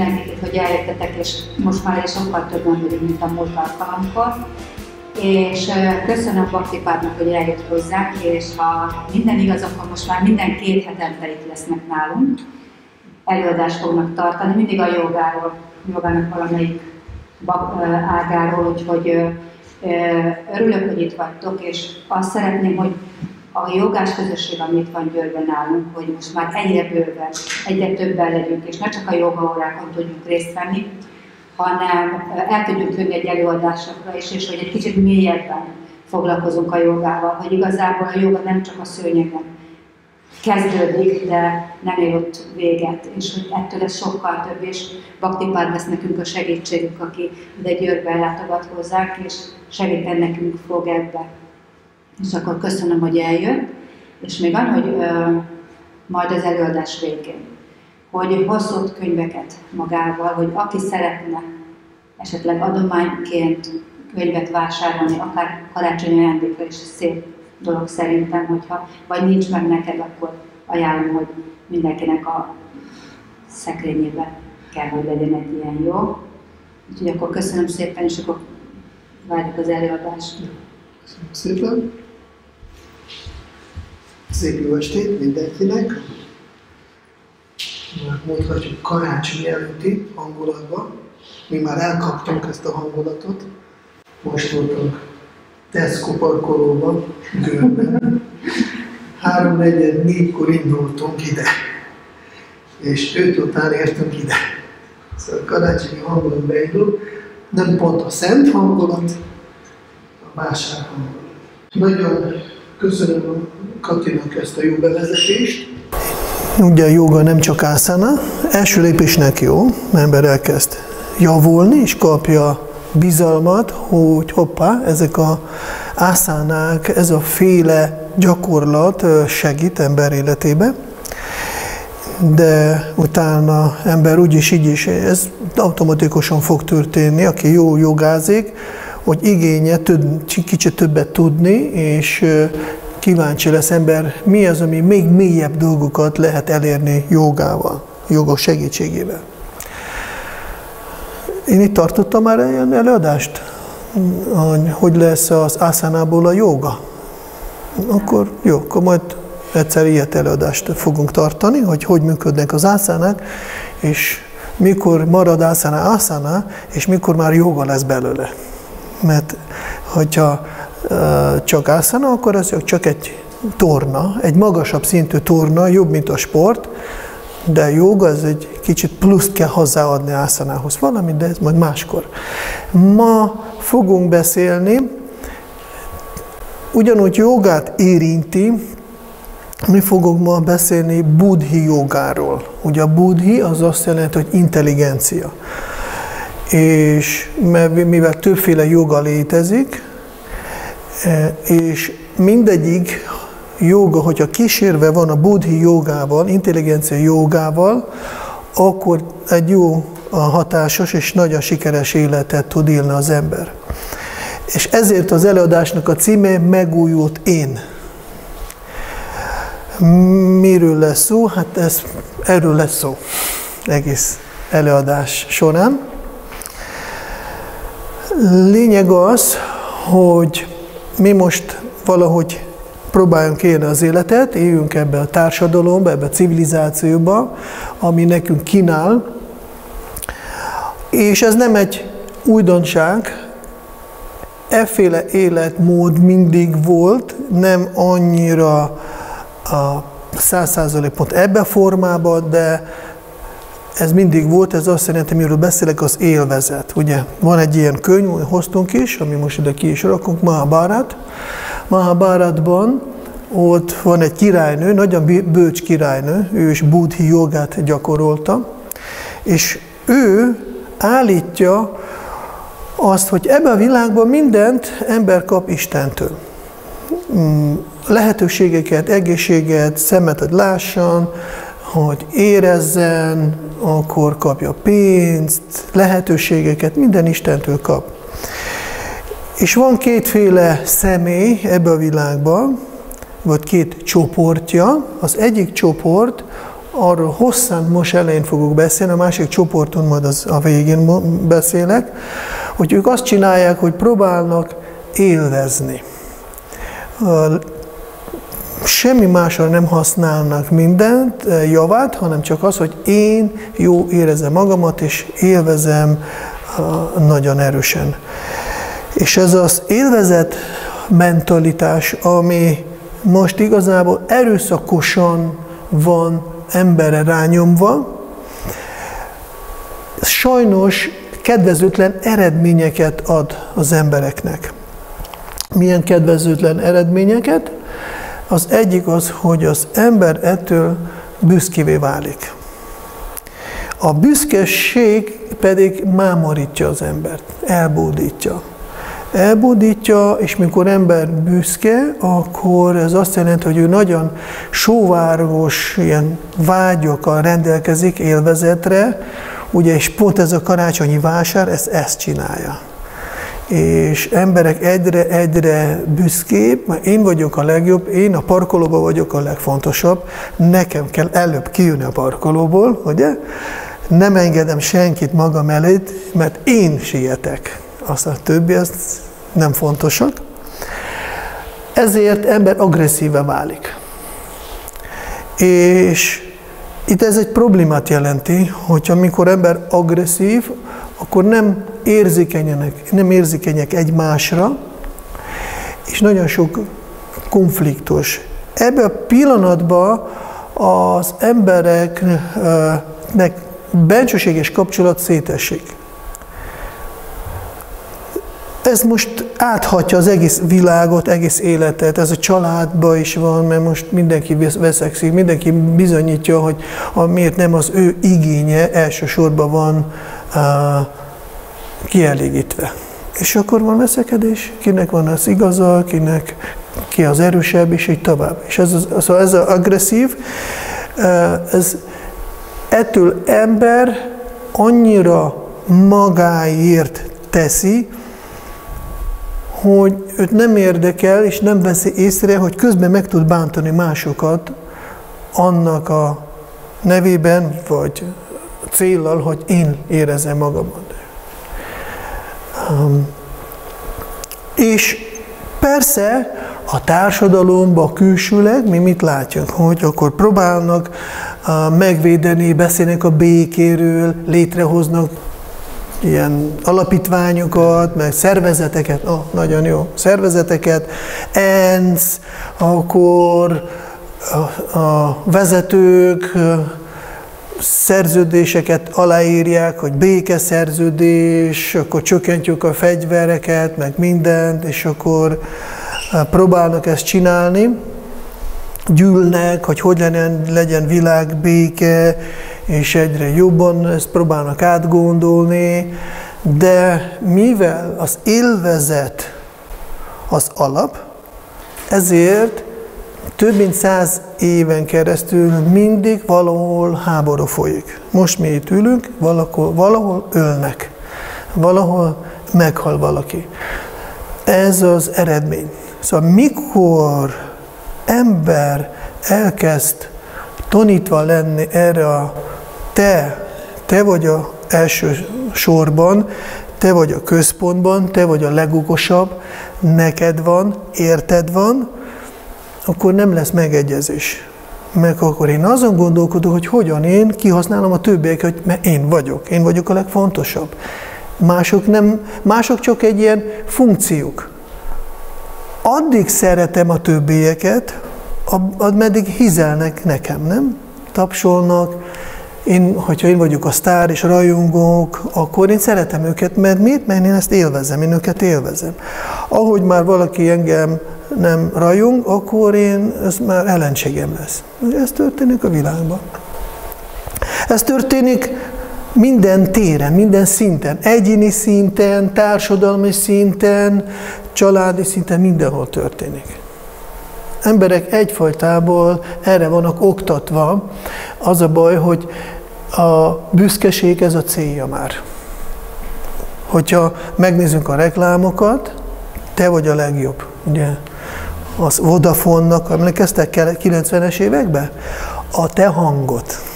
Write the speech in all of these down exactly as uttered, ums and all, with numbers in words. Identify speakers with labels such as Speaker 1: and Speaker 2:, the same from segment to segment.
Speaker 1: mindenkit, hogy eljöttetek, és most már sokkal többen vagyunk, mint a múlt alkalomkor. És köszönöm Bakti Párnak, hogy eljött hozzánk, és ha minden igaz, akkor most már minden két hetente itt lesznek nálunk. Előadást fognak tartani, mindig a jogáról, jogának valamelyik ágáról, úgyhogy örülök, hogy itt vagytok, és azt szeretném, hogy a jogás közösség, amit van Győrben nálunk, hogy most már egyre bőven, egyre többen legyünk, és ne csak a jogaórákon tudjunk részt venni, hanem el tudjuk jönni egy előadásokra is, és hogy egy kicsit mélyebben foglalkozunk a jogával, hogy igazából a joga nem csak a szőnyegen kezdődik, de nem ér ott véget, és hogy ettől ez sokkal több, és Bakti Pár lesz nekünk a segítségünk, aki ide Győrbe látogat hozzánk, és segíteni nekünk fog ebbe. És akkor köszönöm, hogy eljött, és még annyi, hogy ö, majd az előadás végén, hogy hozott könyveket magával, hogy aki szeretne esetleg adományként könyvet vásárolni, akár karácsonyi ajándékra is szép dolog szerintem, hogyha vagy nincs meg neked, akkor ajánlom, hogy mindenkinek a szekrényében kell, hogy legyen egy ilyen, jó? Úgyhogy akkor köszönöm szépen, és akkor várjuk az előadást.
Speaker 2: Köszönöm szépen! Szép jó estét mindenkinek! Már mondhatjuk karácsony előtti hangulatban. Mi már elkaptunk ezt a hangulatot. Most voltunk Tesco parkolóban, Győrben. Háromnegyed négykor indultunk ide. És öt után értünk ide. Szóval a karácsonyi hangulat beindul. Nem pont a szent hangulat, a vásár hangulat. Nagyon köszönöm Katinak ezt a jó bevezetést. Ugye a jóga nem csak ászana, első lépésnek jó, mert ember elkezd javulni, és kapja bizalmat, hogy hoppá, ezek az ászánák, ez a féle gyakorlat segít ember életébe, de utána ember úgyis így is, ez automatikusan fog történni, aki jó jogázik, hogy igénye több, kicsit többet tudni, és kíváncsi lesz ember, mi az, ami még mélyebb dolgokat lehet elérni jogával, joga segítségével. Én itt tartottam már ilyen előadást, hogy lesz az ászánából a joga. Akkor jó, akkor majd egyszer ilyet előadást fogunk tartani, hogy hogy működnek az ászánák, és mikor marad ászáná ászáná, és mikor már joga lesz belőle. Mert hogyha csak ászana, akkor az csak egy torna, egy magasabb szintű torna, jobb, mint a sport, de joga az egy kicsit pluszt kell hozzáadni ászanához valamit, de ez majd máskor. Ma fogunk beszélni, ugyanúgy jogát érinti, mi fogunk ma beszélni buddhi jogáról. Ugye a buddhi az azt jelenti, hogy intelligencia. És mivel többféle joga létezik, és mindegyik joga, hogyha kísérve van a buddhi jogával, intelligencia jogával, akkor egy jó, hatásos és nagyon sikeres életet tud élni az ember. És ezért az előadásnak a címe Megújult én. Miről lesz szó? Hát ez, erről lesz szó egész előadás során. Lényeg az, hogy mi most valahogy próbáljunk élni az életet, éljünk ebbe a társadalomba, ebbe a civilizációba, ami nekünk kínál. És ez nem egy újdonság, efféle életmód mindig volt, nem annyira a száz százalék pont ebbe a formában, de ez mindig volt, ez azt jelenti, miről beszélek, az élvezet. Ugye van egy ilyen könyv, hoztunk is, ami most ide ki is rakunk, Mahabharat. Mahabharatban ott van egy királynő, nagyon bölcs királynő, ő is buddhi jogát gyakorolta, és ő állítja azt, hogy ebben a világban mindent ember kap Istentől. Lehetőségeket, egészséget, szemet, hogy lássan, hogy érezzen, akkor kapja pénzt, lehetőségeket, minden Istentől kap. És van kétféle személy ebben a világban, vagy két csoportja. Az egyik csoport arról hosszan most elején fogok beszélni, a másik csoporton majd az a végén beszélek, hogy ők azt csinálják, hogy próbálnak élvezni. Semmi másra nem használnak mindent, javát, hanem csak az, hogy én jó érezem magamat, és élvezem nagyon erősen. És ez az élvezet mentalitás, ami most igazából erőszakosan van emberre rányomva, sajnos kedvezőtlen eredményeket ad az embereknek. Milyen kedvezőtlen eredményeket? Az egyik az, hogy az ember ettől büszkévé válik. A büszkeség pedig mámorítja az embert, elbódítja. Elbódítja, és mikor ember büszke, akkor ez azt jelenti, hogy ő nagyon sóvárgos ilyen vágyokkal rendelkezik élvezetre, ugye, és pont ez a karácsonyi vásár, ez ezt csinálja. És emberek egyre-egyre büszkébb, mert én vagyok a legjobb, én a parkolóban vagyok a legfontosabb, nekem kell előbb kijönni a parkolóból, ugye? Nem engedem senkit magam elé, mert én sietek. Aztán a többi, az nem fontosak. Ezért ember agresszíve válik. És itt ez egy problémát jelenti, hogy amikor ember agresszív, akkor nem érzékenyek, nem érzékenyek egymásra, és nagyon sok konfliktus. Ebben a pillanatban az embereknek bensőséges kapcsolat szétesik. Ez most áthatja az egész világot, egész életet, ez a családban is van, mert most mindenki veszekszik, mindenki bizonyítja, hogy miért nem az ő igénye elsősorban van uh, kielégítve. És akkor van veszekedés, kinek van az igaza, kinek ki az erősebb, és így tovább. És ez az, szóval ez az agresszív, uh, ez ettől ember annyira magáért teszi, hogy őt nem érdekel, és nem veszi észre, hogy közben meg tud bántani másokat annak a nevében, vagy céllal, hogy én érezem magamat. Um, és persze a társadalomban külsőleg mi mit látjuk, hogy akkor próbálnak uh, megvédeni, beszélnek a békéről, létrehoznak ilyen alapítványokat, meg szervezeteket, oh, nagyon jó, szervezeteket, ENSZ, akkor a, a vezetők szerződéseket aláírják, hogy békeszerződés, akkor csökkentjük a fegyvereket, meg mindent, és akkor próbálnak ezt csinálni, gyűlnek, hogy hogy legyen, legyen világbéke, és egyre jobban ezt próbálnak átgondolni, de mivel az élvezet az alap, ezért több mint száz éven keresztül mindig valahol háború folyik. Most mi itt ülünk, valahol, valahol ölnek, valahol meghal valaki. Ez az eredmény. Szóval mikor ember elkezd tanítva lenni erre a te, te vagy az első sorban, te vagy a központban, te vagy a legokosabb, neked van, érted van, akkor nem lesz megegyezés. Meg akkor én azon gondolkodom, hogy hogyan én kihasználom a többieket, mert én vagyok, én vagyok a legfontosabb. Mások, nem, mások csak egy ilyen funkciók. Addig szeretem a többieket, ameddig hizelnek nekem, nem? Tapsolnak. Én, hogyha én vagyok a sztár és rajongók, akkor én szeretem őket, mert miért? Mert én ezt élvezem, én őket élvezem. Ahogy már valaki engem nem rajong, akkor én, ez már ellenségem lesz. Ez történik a világban. Ez történik minden téren, minden szinten, egyéni szinten, társadalmi szinten, családi szinten, mindenhol történik. Emberek egyfajtából erre vannak oktatva. Az a baj, hogy a büszkeség ez a célja már. Hogyha megnézzünk a reklámokat, te vagy a legjobb. Ugye? Az Vodafone-nak, emlékeztek kilencvenes években? A te hangot.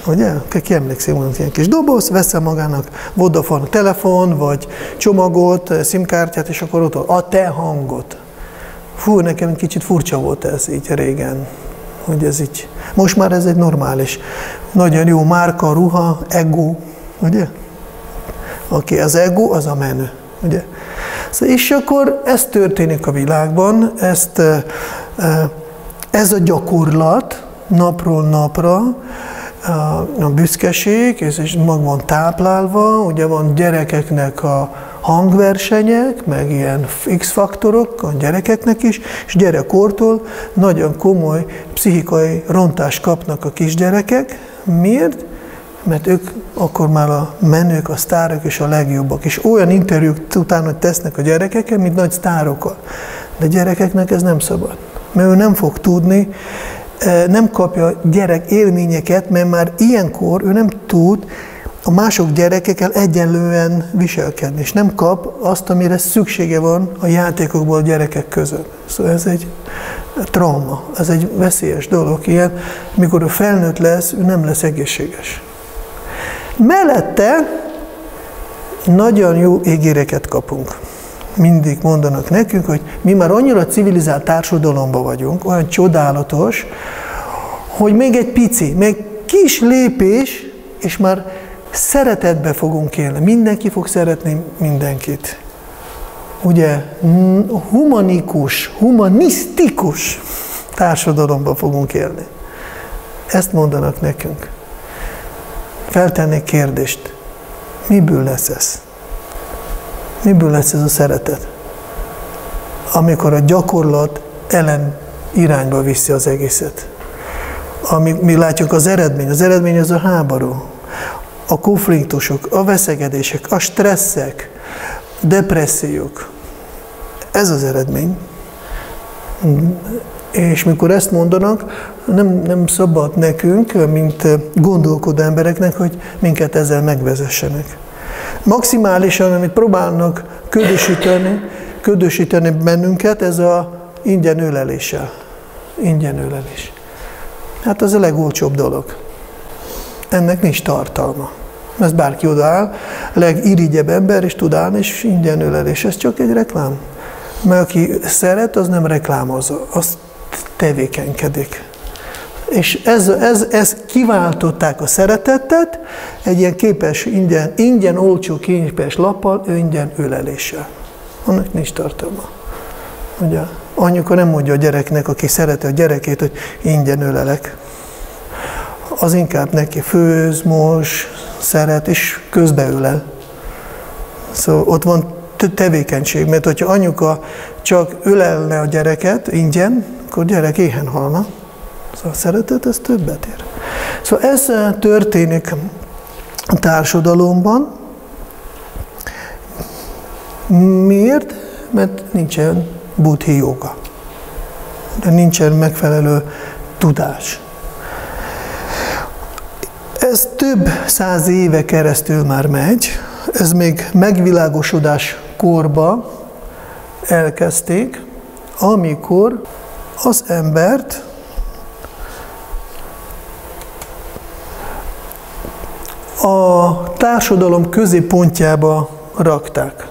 Speaker 2: Ugye? Ki emlékszik, van ilyen kis doboz, veszel magának Vodafone telefon, vagy csomagot, szimkártyát, és akkor ott a te hangot. Fú, nekem egy kicsit furcsa volt ez így régen. Hogy ez így. Most már ez egy normális. Nagyon jó márka, ruha, ego, ugye? Aki az ego, az a menő, ugye? És akkor ez történik a világban, ezt, ez a gyakorlat napról napra, a büszkeség, ez is mag van táplálva, ugye van gyerekeknek a hangversenyek, meg ilyen X-faktorok a gyerekeknek is, és gyerekkortól nagyon komoly pszichikai rontást kapnak a kisgyerekek. Miért? Mert ők akkor már a menők, a sztárok és a legjobbak. És olyan interjúk utána tesznek a gyerekekkel, mint nagy sztárokkal. De gyerekeknek ez nem szabad. Mert ő nem fog tudni, nem kapja gyerek élményeket, mert már ilyenkor ő nem tud a mások gyerekekkel egyenlően viselkedni, és nem kap azt, amire szüksége van a játékokból a gyerekek között. Szóval ez egy trauma, ez egy veszélyes dolog. Ilyen, mikor ő felnőtt lesz, ő nem lesz egészséges. Mellette nagyon jó ígéreket kapunk. Mindig mondanak nekünk, hogy mi már annyira civilizált társadalomban vagyunk, olyan csodálatos, hogy még egy pici, még kis lépés, és már szeretetbe fogunk élni. Mindenki fog szeretni mindenkit. Ugye, humanikus, humanisztikus társadalomban fogunk élni. Ezt mondanak nekünk. Feltennék kérdést. Miből lesz ez? Miből lesz ez a szeretet? Amikor a gyakorlat ellen irányba viszi az egészet. Amíg mi látjuk az eredmény, az eredmény az a háború, a konfliktusok, a veszekedések, a stresszek, depressziók. Ez az eredmény. És mikor ezt mondanak, nem, nem szabad nekünk, mint gondolkodó embereknek, hogy minket ezzel megvezessenek. Maximálisan, amit próbálnak ködösíteni, ködösíteni bennünket, ez a ingyen öleléssel. Ingyen ölelés. Hát az a legolcsóbb dolog. Ennek nincs tartalma. Ez bárki odaáll, a legirigyebb ember is tud állni, és ingyen ölelés. Ez csak egy reklám. Mert aki szeret, az nem reklámozza, az tevékenykedik. És ez, ez, ez kiváltották a szeretetet egy ilyen képes, ingyen, ingyen olcsó képes lappal, ingyen öleléssel. Annak nincs tartalma. Ugye, anyuka nem mondja a gyereknek, aki szereti a gyerekét, hogy ingyen ölelek. Az inkább neki főz, mos, szeret, és közbeölel. Szóval ott van tevékenység, mert hogyha anyuka csak ölelne a gyereket ingyen, akkor a gyerek éhen halna. Szóval a szeretet, ez többet ér. Szóval ez történik a társadalomban. Miért? Mert nincsen buddhi jóga. De nincsen megfelelő tudás. Ez több száz éve keresztül már megy. Ez még megvilágosodás korba elkezdték, amikor az embert a társadalom középpontjába rakták.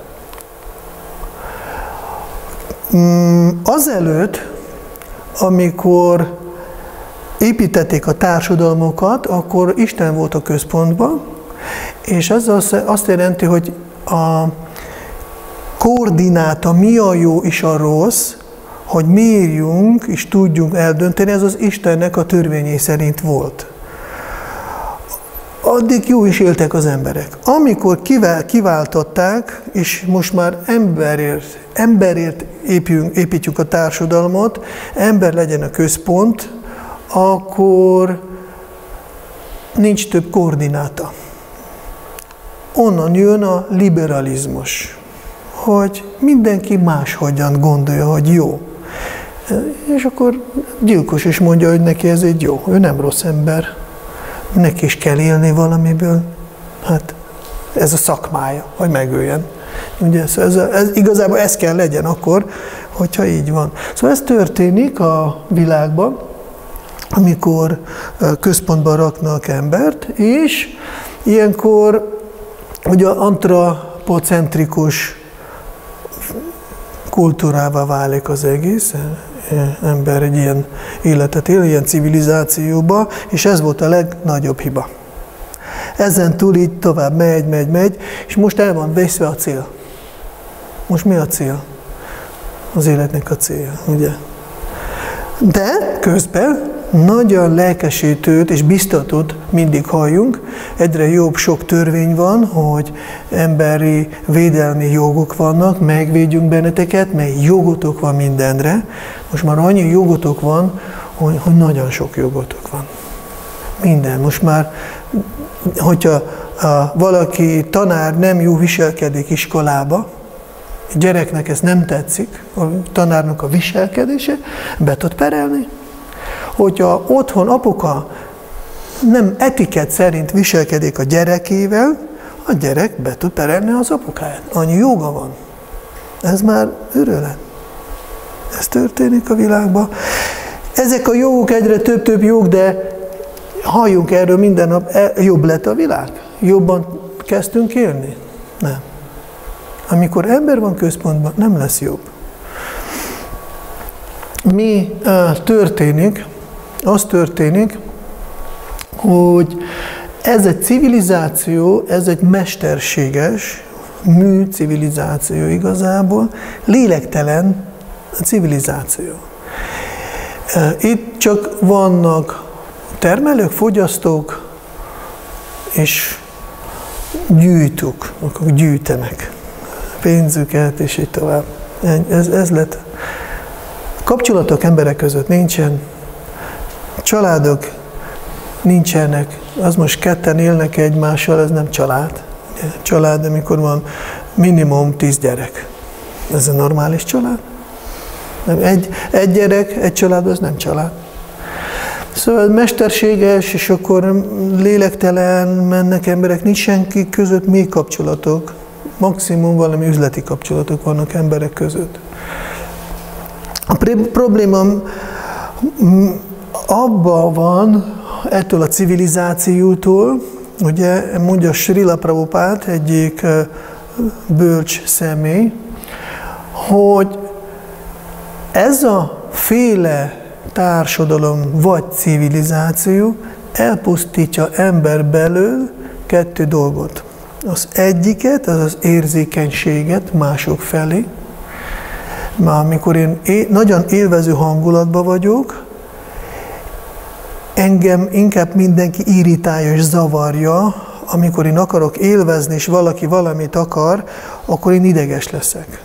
Speaker 2: Azelőtt, amikor építették a társadalmokat, akkor Isten volt a központban, és ez azt jelenti, hogy a koordináta, mi a jó és a rossz, hogy mérjünk és tudjunk eldönteni, ez az Istennek a törvényei szerint volt. Addig jó is éltek az emberek. Amikor kiváltották, és most már emberért, emberért építjük, építjük a társadalmat, ember legyen a központ, akkor nincs több koordináta. Onnan jön a liberalizmus, hogy mindenki máshogyan gondolja, hogy jó. És akkor gyilkos is mondja, hogy neki ez egy jó, ő nem rossz ember. Neki is kell élni valamiből. Hát ez a szakmája, hogy megöljen. Ugye, ez, ez, igazából ez kell legyen akkor, hogyha így van. Szóval ez történik a világban, amikor központban raknak embert, és ilyenkor ugye antropocentrikus kultúrává válik az egész, ember egy ilyen életet él, ilyen civilizációba, és ez volt a legnagyobb hiba. Ezen túl így tovább megy, megy, megy, és most el van vészve a cél. Most mi a cél? Az életnek a célja, ugye? De közben nagyon lelkesítőt és biztatót mindig halljunk. Egyre jobb sok törvény van, hogy emberi védelmi jogok vannak, megvédjünk benneteket, mert jogotok van mindenre. Most már annyi jogotok van, hogy, hogy nagyon sok jogotok van. Minden. Most már, hogyha a, valaki tanár nem jó viselkedik iskolába, a gyereknek ez nem tetszik, a tanárnak a viselkedése, be tud perelni. Hogyha otthon apuka nem etikett szerint viselkedik a gyerekével, a gyerek be tud perelni az apukáját. Annyi joga van. Ez már őrület. Ez történik a világban. Ezek a jogok egyre több-több jog, de halljunk erről minden nap, jobb lett a világ? Jobban kezdtünk élni? Nem. Amikor ember van központban, nem lesz jobb. Mi uh, történik? Az történik, hogy ez egy civilizáció, ez egy mesterséges mű civilizáció igazából, lélektelen civilizáció. Itt csak vannak termelők, fogyasztók, és gyűjtők, akkor gyűjtenek pénzüket, és így tovább. Ez, ez lett. Kapcsolatok emberek között nincsen, családok nincsenek, az most ketten élnek egymással, ez nem család. Család, amikor van minimum tíz gyerek. Ez a normális család? Nem, egy, egy gyerek, egy család, az nem család. Szóval mesterséges, és akkor lélektelen mennek emberek, nincs senki között mély kapcsolatok. Maximum valami üzleti kapcsolatok vannak emberek között. A probléma abban van, ettől a civilizációtól, ugye mondja Srila Prabhupád, egyik bölcs személy, hogy ez a féle társadalom vagy civilizáció elpusztítja ember belől kettő dolgot. Az egyiket, az az érzékenységet mások felé. Már amikor én nagyon élvező hangulatban vagyok, engem inkább mindenki irritálja és zavarja, amikor én akarok élvezni, és valaki valamit akar, akkor én ideges leszek.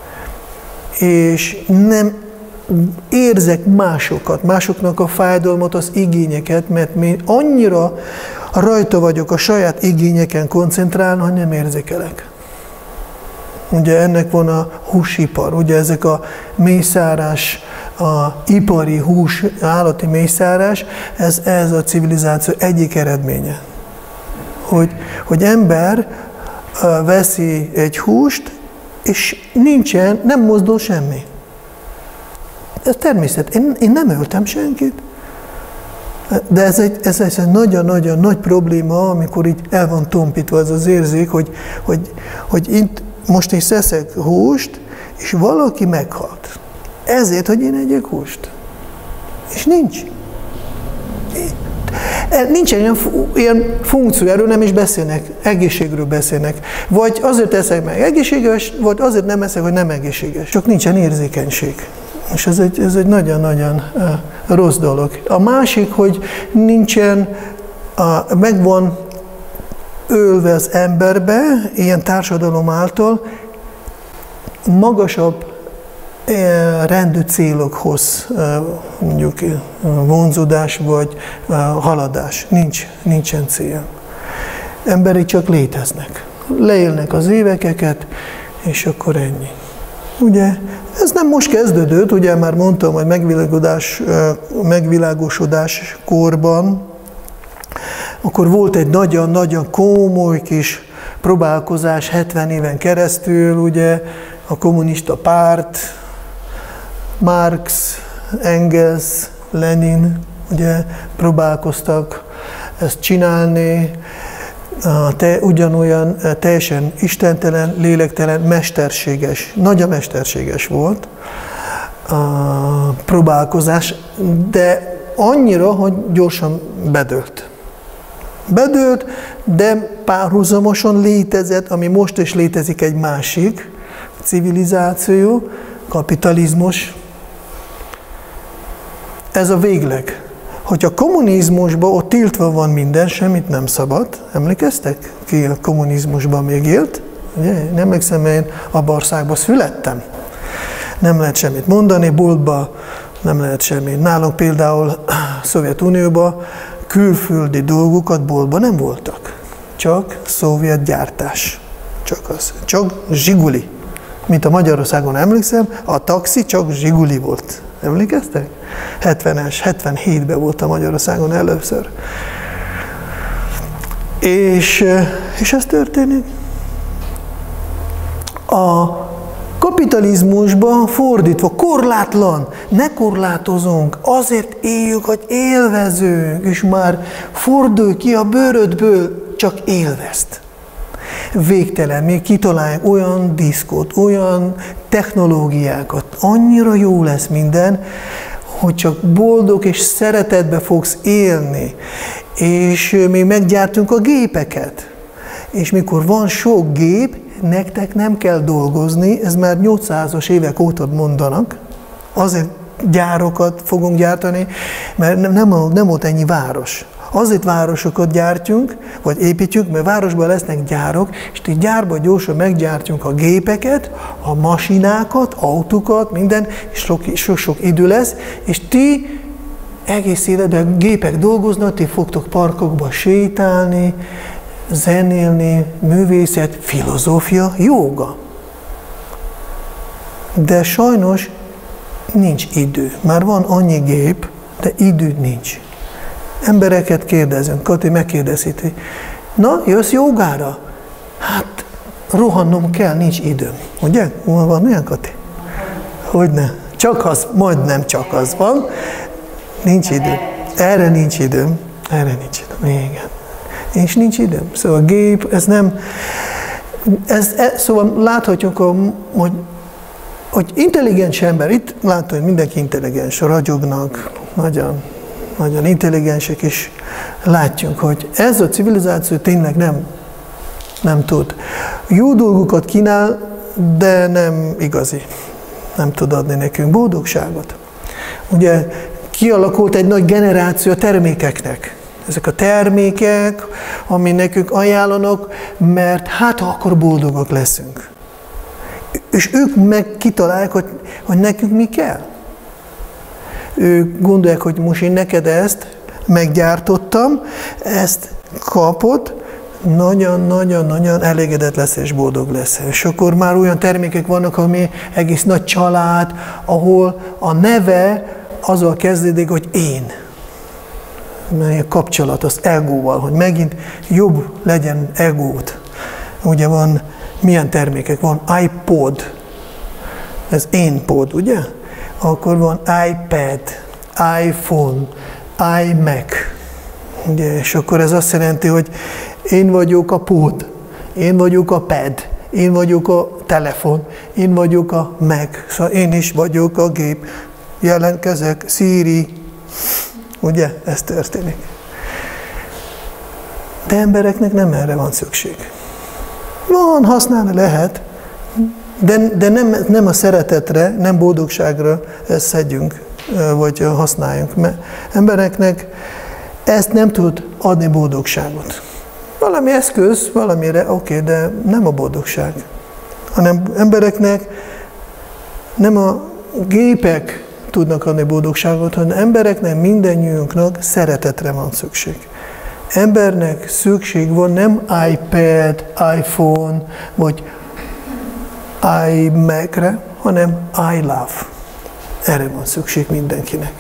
Speaker 2: És nem érzek másokat, másoknak a fájdalmat, az igényeket, mert én annyira rajta vagyok a saját igényeken koncentrálni, hogy nem érzékelek. Ugye ennek van a húsipar, ugye ezek a mészárás, a ipari hús, állati mészárás, ez, ez a civilizáció egyik eredménye. Hogy, hogy ember uh, veszi egy húst, és nincsen, nem mozdul semmi. Ez természet. Én, én nem öltem senkit. De ez egy, ez egy nagyon-nagyon nagy probléma, amikor így el van tompítva az az érzék, hogy, hogy, hogy itt most is eszek húst, és valaki meghalt. Ezért, hogy én egyek húst. És nincs. Nincs ilyen, ilyen funkció, erről nem is beszélnek, egészségről beszélnek. Vagy azért eszek meg egészséges, vagy azért nem eszek, hogy nem egészséges. Csak nincsen érzékenység. És ez egy, ez egy nagyon-nagyon uh, rossz dolog. A másik, hogy nincsen, uh, megvan ölve az emberbe, ilyen társadalom által, magasabb uh, rendű célokhoz, uh, mondjuk uh, vonzódás vagy uh, haladás. Nincs, nincsen cél. Emberek csak léteznek. Leélnek az éveket, és akkor ennyi. Ugye, ez nem most kezdődött, ugye már mondtam, hogy megvilágosodás, megvilágosodás korban, akkor volt egy nagyon-nagyon komoly kis próbálkozás hetven éven keresztül, ugye, a kommunista párt, Marx, Engels, Lenin, ugye próbálkoztak ezt csinálni, te, ugyanolyan teljesen istentelen, lélektelen, mesterséges, nagy a mesterséges volt a próbálkozás, de annyira, hogy gyorsan bedőlt. Bedőlt, de párhuzamosan létezett, ami most is létezik, egy másik civilizáció, kapitalizmus. Ez a végleg. Hogy a kommunizmusban ott tiltva van minden, semmit nem szabad. Emlékeztek, ki a kommunizmusban még élt? Ugye? Nem emlékszem, én abban országban születtem. Nem lehet semmit mondani, boltban nem lehet semmit. Nálunk például a Szovjetunióban külföldi dolgokat boltban nem voltak. Csak szovjet gyártás. Csak az. Csak zsiguli. Mint a Magyarországon emlékszem, a taxi csak zsiguli volt. Emlékeztek? hetvenes, hetvenhétben volt a Magyarországon először. És, és ez történik. A kapitalizmusban fordítva, korlátlan, ne korlátozunk, azért éljük, hogy élvezünk, és már fordulj ki a bőrödből, csak élvezd. Végtelen, még kitalálják olyan diszkot, olyan technológiákat, annyira jó lesz minden, hogy csak boldog és szeretetbe fogsz élni. És még meggyártunk a gépeket. És mikor van sok gép, nektek nem kell dolgozni, ez már nyolcszázas évek óta mondanak, azért gyárokat fogunk gyártani, mert nem, nem volt ennyi város. Azért városokat gyártjunk, vagy építjük, mert városban lesznek gyárok, és ti gyárban gyorsan meggyártjuk a gépeket, a masinákat, autókat, minden, és sok-sok idő lesz, és ti egész életben gépek dolgoznak, ti fogtok parkokba sétálni, zenélni, művészet, filozófia, jóga. De sajnos nincs idő. Már van annyi gép, de idő nincs. Embereket kérdezünk, Kati megkérdezíti, na, jössz jogára? Hát, rohannom kell, nincs időm. Ugye? Van olyan, Kati? Hogyne? Csak az, majdnem csak az van. Nincs idő. Erre nincs időm. Erre nincs időm. Igen. És nincs időm. Szóval a gép, ez nem... Ez, ez, szóval láthatjuk, hogy, hogy intelligens ember, itt látom, hogy mindenki intelligens, ragyognak, nagyon, nagyon intelligensek, és látjuk, hogy ez a civilizáció tényleg nem, nem tud. Jó dolgokat kínál, de nem igazi. Nem tud adni nekünk boldogságot. Ugye kialakult egy nagy generáció a termékeknek. Ezek a termékek, ami nekünk ajánlanak, mert hát ha akkor boldogok leszünk. És ők meg kitalálják, hogy, hogy nekünk mi kell. Ők gondolják, hogy most én neked ezt meggyártottam, ezt kapod, nagyon-nagyon-nagyon elégedett lesz és boldog lesz. És akkor már olyan termékek vannak, ami egész nagy család, ahol a neve azzal kezdődik, hogy én. A kapcsolat az egóval, hogy megint jobb legyen egót. Ugye van, milyen termékek van? iPod, ez én pod, ugye? Akkor van iPad, iPhone, iMac. Ugye? És akkor ez azt jelenti, hogy én vagyok a pod, én vagyok a pad, én vagyok a telefon, én vagyok a Mac, szóval én is vagyok a gép. Jelentkezek, Siri, ugye? Ez történik. De embereknek nem erre van szükség. Van, használni lehet, de, de nem, nem a szeretetre, nem boldogságra ezt szedjünk, vagy használjunk. Mert embereknek ezt nem tud adni boldogságot. Valami eszköz, valamire oké, okay, de nem a boldogság. Hanem embereknek nem a gépek tudnak adni boldogságot, hanem embereknek, mindennyiunknak szeretetre van szükség. Embernek szükség van nem iPad, iPhone, vagy iMac-re, hanem I love. Erre van szükség mindenkinek.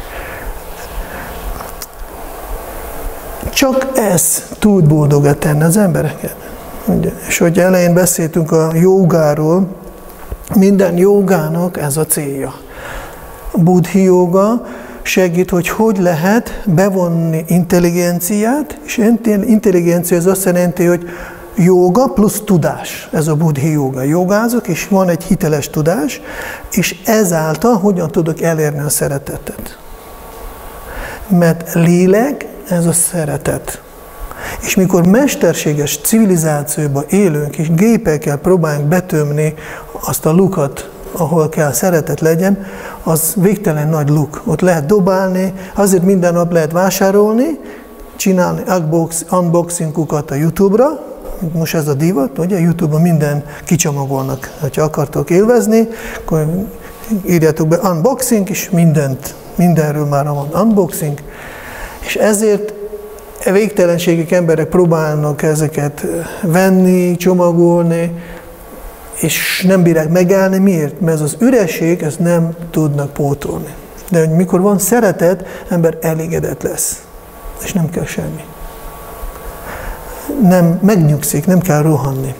Speaker 2: Csak ez tud boldogat tenni az embereket. Ugye? És hogy elején beszéltünk a jogáról, minden jogának ez a célja. A buddhi joga, segít, hogy hogy lehet bevonni intelligenciát, és intelligencia az azt jelenti, hogy jóga plusz tudás. Ez a buddhi jóga. Jogázok, és van egy hiteles tudás, és ezáltal hogyan tudok elérni a szeretetet. Mert lélek, ez a szeretet. És mikor mesterséges civilizációban élünk, és gépekkel próbálunk betömni azt a lukat, ahol kell szeretet legyen, az végtelen nagy luk. Ott lehet dobálni, azért minden nap lehet vásárolni, csinálni unboxingokat a YouTube-ra, most ez a divat, ugye, YouTube-on minden kicsomagolnak, ha akartok élvezni, akkor írjátok be unboxing, és mindent, mindenről már van unboxing, és ezért végtelenségig emberek próbálnak ezeket venni, csomagolni, és nem bírják megállni. Miért? Mert ez az üresség, ezt nem tudnak pótolni. De hogy mikor van szeretet, ember elégedett lesz, és nem kell semmi. Nem megnyugszik, nem kell rohanni.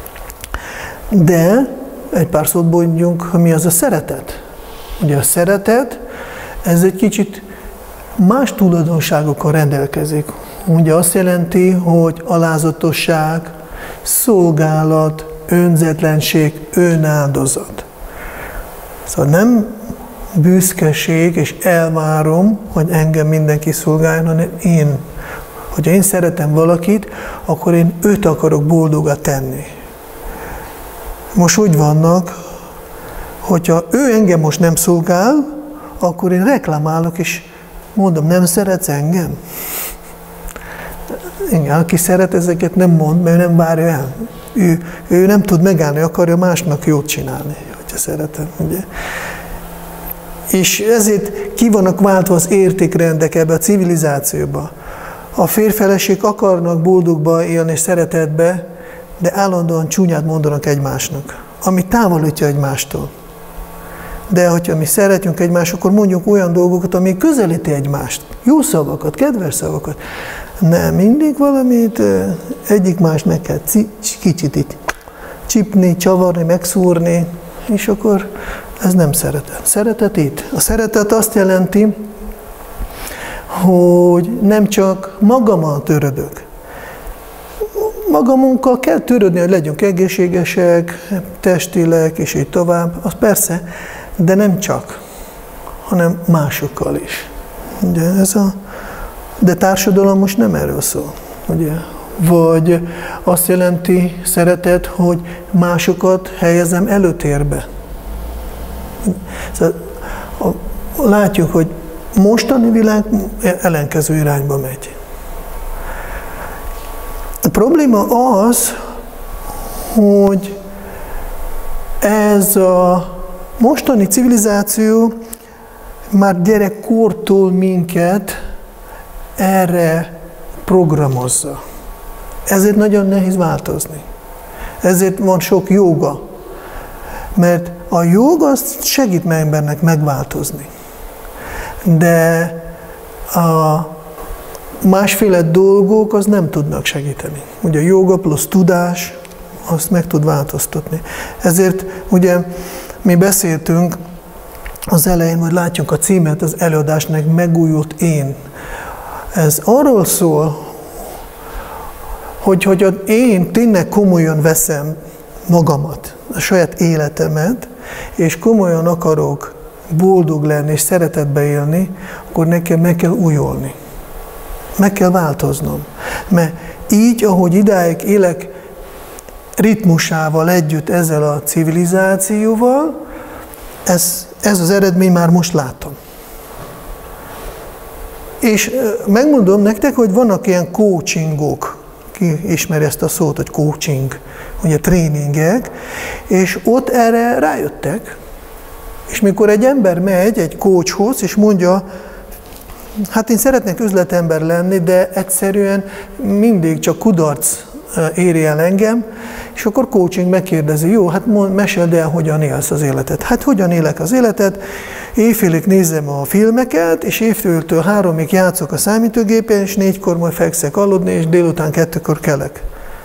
Speaker 2: De egy pár szót mondjunk, mi az a szeretet. Ugye a szeretet, ez egy kicsit más tulajdonságokkal rendelkezik. Ugye azt jelenti, hogy alázatosság, szolgálat, önzetlenség, önáldozat. Szóval nem büszkeség, és elvárom, hogy engem mindenki szolgáljon, hanem én. Hogyha én szeretem valakit, akkor én őt akarok boldogat tenni. Most úgy vannak, hogyha ő engem most nem szolgál, akkor én reklamálok, és mondom, nem szeretsz engem? Igen, aki szeret, ezeket nem mond, mert nem várja el. Ő, ő nem tud megállni, akarja másnak jót csinálni, hogyha szeretem. Ugye? És ezért ki vannak váltva az értékrendek ebbe a civilizációba. A férfeleség akarnak boldogba élni és szeretetbe, de állandóan csúnyát mondanak egymásnak, ami távolítja egymástól. De hogyha mi szeretjünk egymást, akkor mondjuk olyan dolgokat, ami közelíti egymást. Jó szavakat, kedves szavakat. Nem mindig valamit, egyik más meg kell kicsit itt csipni, csavarni, megszúrni, és akkor ez nem szeretet. Szeretet itt. A szeretet azt jelenti, hogy nem csak magammal törődök. Magamunkkal kell törődni, hogy legyünk egészségesek, testileg, és így tovább. Az persze, de nem csak, hanem másokkal is. Ugye ez a, de társadalom most nem erről szól. Ugye? Vagy azt jelenti szeretet, hogy másokat helyezem előtérbe. Szóval látjuk, hogy mostani világ ellenkező irányba megy. A probléma az, hogy ez a mostani civilizáció már gyerekkortól minket erre programozza. Ezért nagyon nehéz változni. Ezért van sok jóga. Mert a jóga azt segít embernek megváltozni. De a másféle dolgok az nem tudnak segíteni. Ugye a jóga plusz tudás, azt meg tud változtatni. Ezért ugye mi beszéltünk az elején, hogy látjuk a címet az előadásnak, megújult én. Ez arról szól, hogy, hogy én tényleg komolyan veszem magamat, a saját életemet, és komolyan akarok boldog lenni és szeretetbe élni, akkor nekem meg kell újulni. Meg kell változnom. Mert így, ahogy idáig élek ritmusával együtt ezzel a civilizációval, ez, ez az eredmény már most látom. És megmondom nektek, hogy vannak ilyen coachingok, ki ismeri ezt a szót, hogy coaching, ugye tréningek, és ott erre rájöttek. És mikor egy ember megy egy coachhoz, és mondja, hát én szeretnék üzletember lenni, de egyszerűen mindig csak kudarc éri el engem, és akkor coaching megkérdezi, jó, hát meséld el, hogyan élsz az életet. Hát hogyan élek az életet? Éjfélig nézem a filmeket, és éjféltől háromig játszok a számítógépen, és négykor majd fekszek aludni, és délután kettőkor kelek.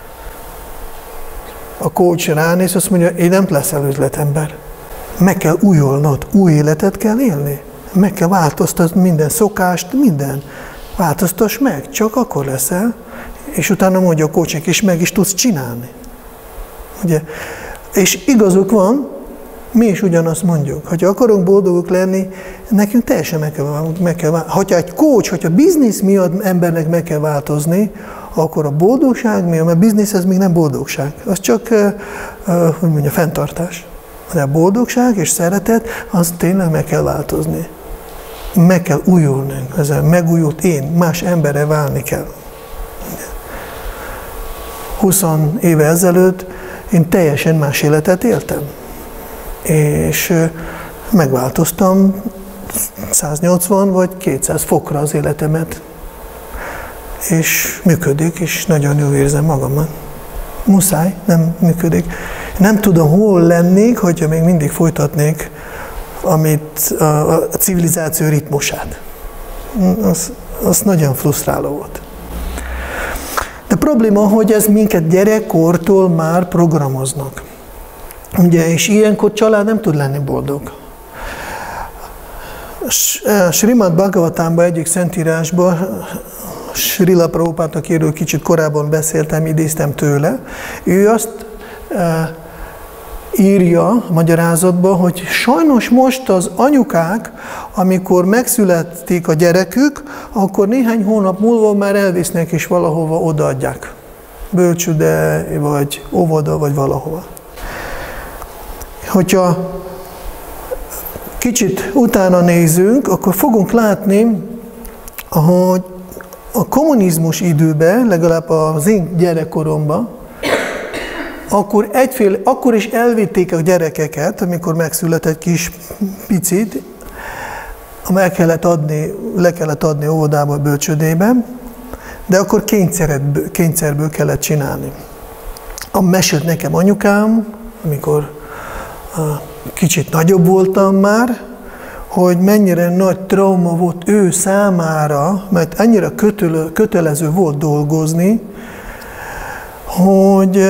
Speaker 2: A coach ránéz, azt mondja, én nem leszel üzletember. Meg kell újulnod, új életet kell élni. Meg kell változtatni minden szokást, minden. Változtass meg, csak akkor leszel, és utána mondja a coachnak, és meg is tudsz csinálni. Ugye? És igazuk van, mi is ugyanazt mondjuk, hogyha akarunk boldogok lenni, nekünk teljesen meg kell, meg kell változni. Ha egy coach, hogyha biznisz miatt embernek meg kell változni, akkor a boldogság miatt, mert biznisz ez még nem boldogság, az csak, hogy mondja, fenntartás. De a boldogság és szeretet, az tényleg meg kell változni. Meg kell újulni, ez a megújult én, más emberre válni kell. húsz éve ezelőtt én teljesen más életet éltem. És megváltoztam száznyolcvan vagy kétszáz fokra az életemet. És működik, és nagyon jól érzem magamat. Muszáj, nem működik. Nem tudom, hol lennék, hogyha még mindig folytatnék amit a, a civilizáció ritmusát. Az, az nagyon frusztráló volt. De probléma, hogy ez minket gyerekkortól már programoznak. Ugye, és ilyenkor család nem tud lenni boldog. Srimad Bhagavatamban egyik szentírásban, Srila Prabhupád, akiről kicsit korábban beszéltem, idéztem tőle, ő azt e, írja a magyarázatban, hogy sajnos most az anyukák, amikor megszületik a gyerekük, akkor néhány hónap múlva már elvisznek és valahova odaadják. Bölcsőde, vagy óvoda, vagy valahova. Hogyha kicsit utána nézünk, akkor fogunk látni, hogy a kommunizmus időben, legalább az én gyerekkoromban, akkor, egyféle, akkor is elvitték a gyerekeket, amikor megszületett kis picit, amely kellett adni, le kellett adni óvodába, bölcsődében, de akkor kényszerből kellett csinálni. A mesélt nekem anyukám, amikor kicsit nagyobb voltam már, hogy mennyire nagy trauma volt ő számára, mert annyira kötelő, kötelező volt dolgozni, hogy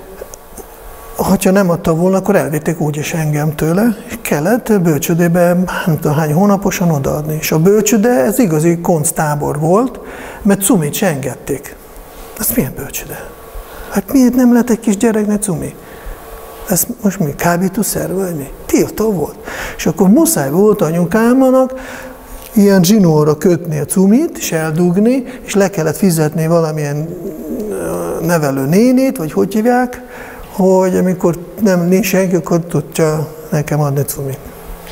Speaker 2: ha nem adta volna, akkor elvitték úgyis engem tőle, és kellett bölcsődében nem tudom hány hónaposan odaadni. És a bölcsőde ez igazi konctábor volt, mert cumit se engedték. Ez milyen bölcsőde? Hát miért nem lett egy kis gyereknek cumi? Ez most mi? Kábítószer vagy mi? Tiltó volt. És akkor muszáj volt anyukámnak ilyen zsinórra kötni a cumit, és eldugni, és le kellett fizetni valamilyen nevelő nénit, vagy hogy hívják, hogy amikor nem nincs senki, akkor tudja nekem adni cumit.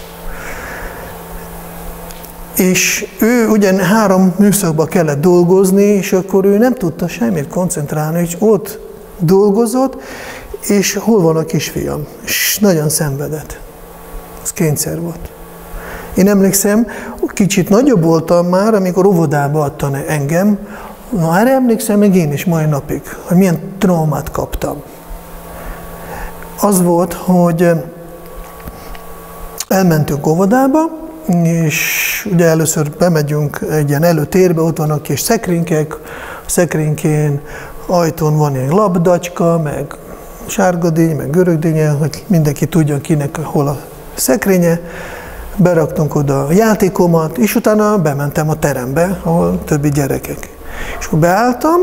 Speaker 2: És ő ugyan három műszakba kellett dolgozni, és akkor ő nem tudta semmit koncentrálni, és ott dolgozott, és hol van a kisfiam? És nagyon szenvedett. Ez kényszer volt. Én emlékszem, kicsit nagyobb voltam már, amikor óvodába adta engem. Na, erre emlékszem meg én is mai napig, hogy milyen traumát kaptam. Az volt, hogy elmentünk óvodába, és ugye először bemegyünk egy ilyen előtérbe, ott vannak kis szekrénykek, a szekrénykén ajtón van ilyen labdacska, meg sárgadíny, meg görögdínye, hogy mindenki tudjon kinek hol a szekrénye. Beraktunk oda a játékomat, és utána bementem a terembe, ahol többi gyerekek. És akkor beálltam,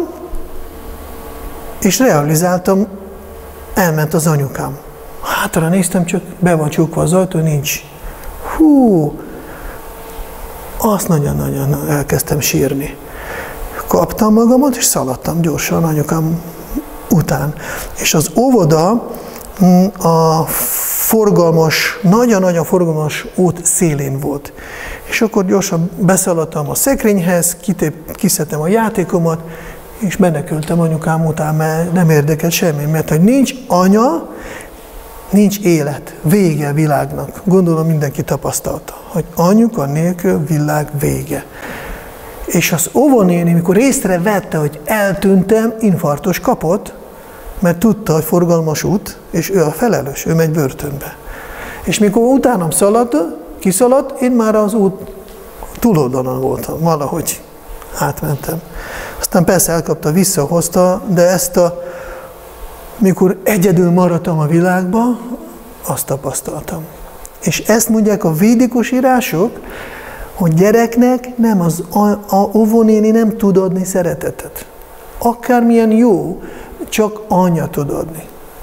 Speaker 2: és realizáltam, elment az anyukám. Hátra néztem, csak be van csukva az ajtó, nincs. Hú, azt nagyon-nagyon elkezdtem sírni. Kaptam magamat, és szaladtam gyorsan anyukám után. És az óvoda a forgalmas, nagyon-nagyon forgalmas út szélén volt. És akkor gyorsan beszaladtam a szekrényhez, kiszedtem a játékomat, és menekültem anyukám után, mert nem érdekelt semmi, mert hogy nincs anya, nincs élet, vége világnak. Gondolom mindenki tapasztalta, hogy anyuka nélkül világ vége. És az óvonéni, amikor észrevette, hogy eltűntem, infarktus kapott, mert tudta, hogy forgalmas út, és ő a felelős, ő megy börtönbe. És mikor utánam szaladt, kiszaladt, én már az út túloldalon voltam, valahogy átmentem. Aztán persze elkapta, visszahozta, de ezt a, mikor egyedül maradtam a világban, azt tapasztaltam. És ezt mondják a védikus írások, hogy gyereknek nem az a, a óvónéni nem tud adni szeretetet. Akármilyen jó, csak anya tud adni.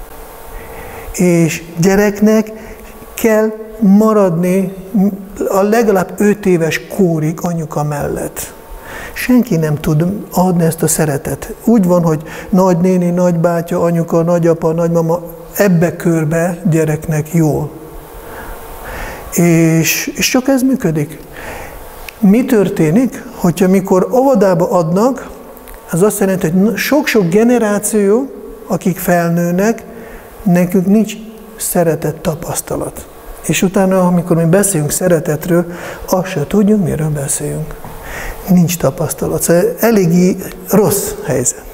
Speaker 2: És gyereknek kell maradni a legalább öt éves kórig anyuka mellett. Senki nem tud adni ezt a szeretet. Úgy van, hogy nagynéni, nagybátya, anyuka, nagyapa, nagymama, ebbe körbe gyereknek jól. És, és csak ez működik. Mi történik, hogyha mikor óvodába adnak, az azt jelenti, hogy sok-sok generáció, akik felnőnek, nekünk nincs szeretet tapasztalat. És utána, amikor mi beszélünk szeretetről, azt se tudjuk, miről beszélünk. Nincs tapasztalat. Szóval eléggé rossz helyzet.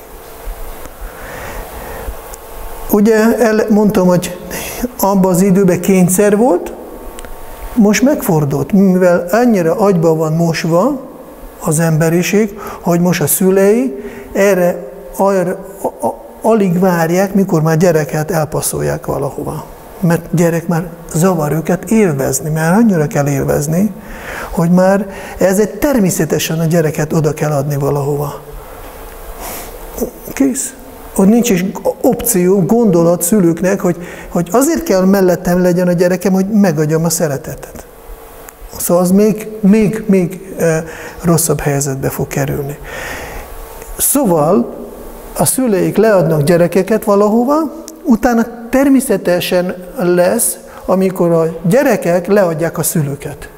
Speaker 2: Ugye mondtam, hogy abban az időben kényszer volt, most megfordult, mivel annyira agyba van mosva az emberiség, hogy most a szülei erre, arra, a, a, alig várják, mikor már gyereket elpasszolják valahova. Mert gyerek már zavar őket élvezni, mert annyira kell élvezni, hogy már ez egy természetesen a gyereket oda kell adni valahova. Kész. Ott nincs is opció, gondolat szülőknek, hogy, hogy azért kell mellettem legyen a gyerekem, hogy megadjam a szeretetet. Szóval az még, még, még e, rosszabb helyzetbe fog kerülni. Szóval a szüleik leadnak gyerekeket valahova, utána természetesen lesz, amikor a gyerekek leadják a szülőket.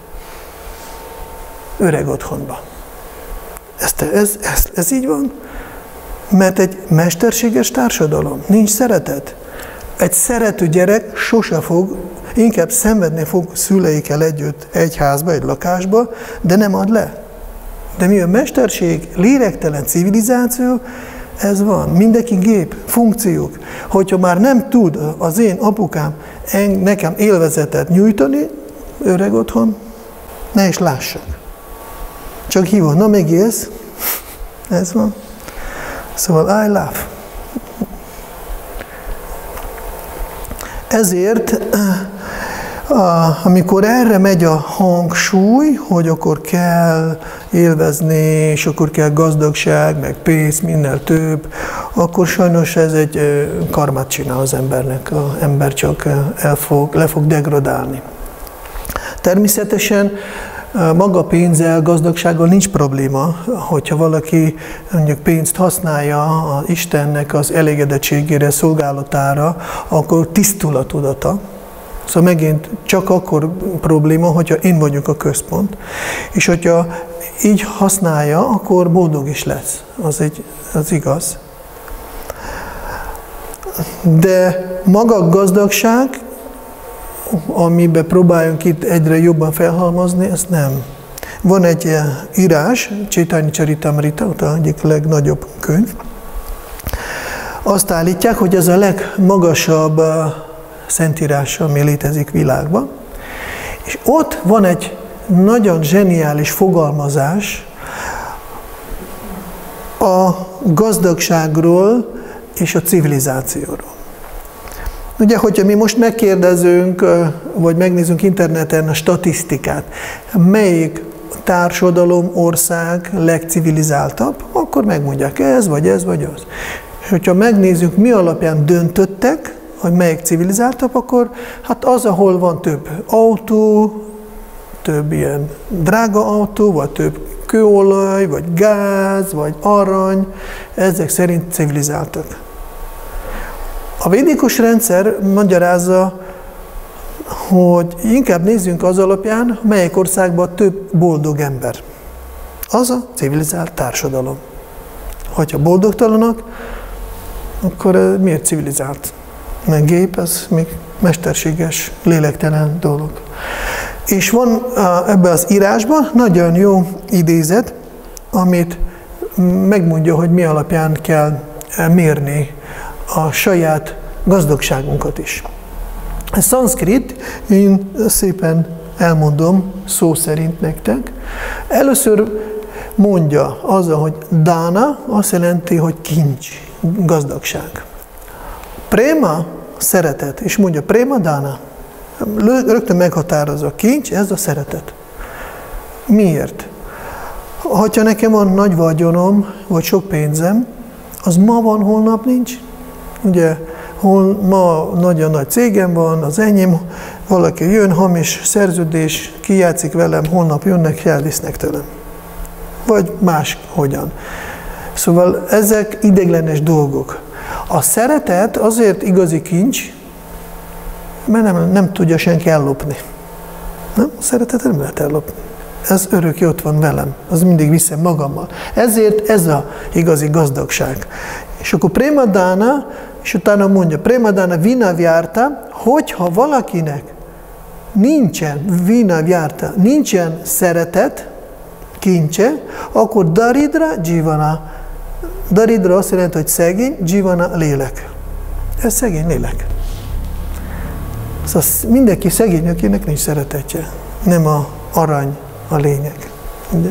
Speaker 2: Öreg otthonba. Ez, ez, ez, ez így van. Mert egy mesterséges társadalom, nincs szeretet. Egy szerető gyerek sose fog, inkább szenvedni fog szüleikkel együtt egy házba, egy lakásba, de nem ad le. De mi a mesterség, lélektelen civilizáció, ez van. Mindenki gép, funkciók. Hogyha már nem tud az én apukám nekem élvezetet nyújtani, öreg otthon, ne is lássak. Csak hívod, na megélsz, ez van. Szóval I love. Ezért, amikor erre megy a hangsúly, hogy akkor kell élvezni, és akkor kell gazdagság, meg pénz, minél több, akkor sajnos ez egy karmát csinál az embernek. Az ember csak el fog, le fog degradálni. Természetesen maga pénzzel, gazdagsággal nincs probléma, hogyha valaki mondjuk pénzt használja az Istennek az elégedettségére, szolgálatára, akkor tisztul a tudata. Szóval megint csak akkor probléma, hogyha én vagyok a központ. És hogyha így használja, akkor boldog is lesz. Az, egy, az igaz. De maga a gazdagság, amiben próbáljunk itt egyre jobban felhalmozni, ez nem. Van egy írás, Chaitanya Charitamrita, az egyik legnagyobb könyv. Azt állítják, hogy ez a legmagasabb szentírás, ami létezik világban. És ott van egy nagyon zseniális fogalmazás a gazdagságról és a civilizációról. Ugye, hogyha mi most megkérdezünk, vagy megnézzünk interneten a statisztikát, melyik társadalom, ország legcivilizáltabb, akkor megmondják ez, vagy ez, vagy az. És hogyha megnézzük, mi alapján döntöttek, hogy melyik civilizáltabb, akkor hát az, ahol van több autó, több ilyen drága autó, vagy több kőolaj, vagy gáz, vagy arany, ezek szerint civilizáltak. A védikus rendszer magyarázza, hogy inkább nézzünk az alapján, melyik országban több boldog ember. Az a civilizált társadalom. Hogyha boldogtalanak, akkor miért civilizált? Mert gép, ez még mesterséges, lélektelen dolog. És van ebben az írásban nagyon jó idézet, amit megmondja, hogy mi alapján kell mérni a saját gazdagságunkat is. A szanszkrit, én szépen elmondom szó szerint nektek. Először mondja azzal, hogy dána, azt jelenti, hogy kincs, gazdagság. Préma, szeretet, és mondja préma dána, rögtön meghatározza a kincs, ez a szeretet. Miért? Ha nekem van nagy vagyonom, vagy sok pénzem, az ma van, holnap nincs. Ugye, hol, ma nagyon nagy cégem van, az enyém, valaki jön, hamis szerződés, kijátszik velem, holnap jönnek, elvisznek tőlem. Vagy más hogyan. Szóval ezek ideiglenes dolgok. A szeretet azért igazi kincs, mert nem, nem tudja senki ellopni. Nem? A szeretet nem lehet ellopni. Ez örökké ott van velem, az mindig viszem magammal. Ezért ez az igazi gazdagság. És akkor Premadana, és utána mondja, Premadana vinavyarta, hogyha valakinek nincsen vinavyarta, nincsen szeretet, kincse, akkor daridra jivana. Daridra azt jelenti, hogy szegény, jivana lélek. Ez szegény lélek. Szóval mindenki szegény, akinek nincs szeretetje. Nem a arany a lényeg. Ugye?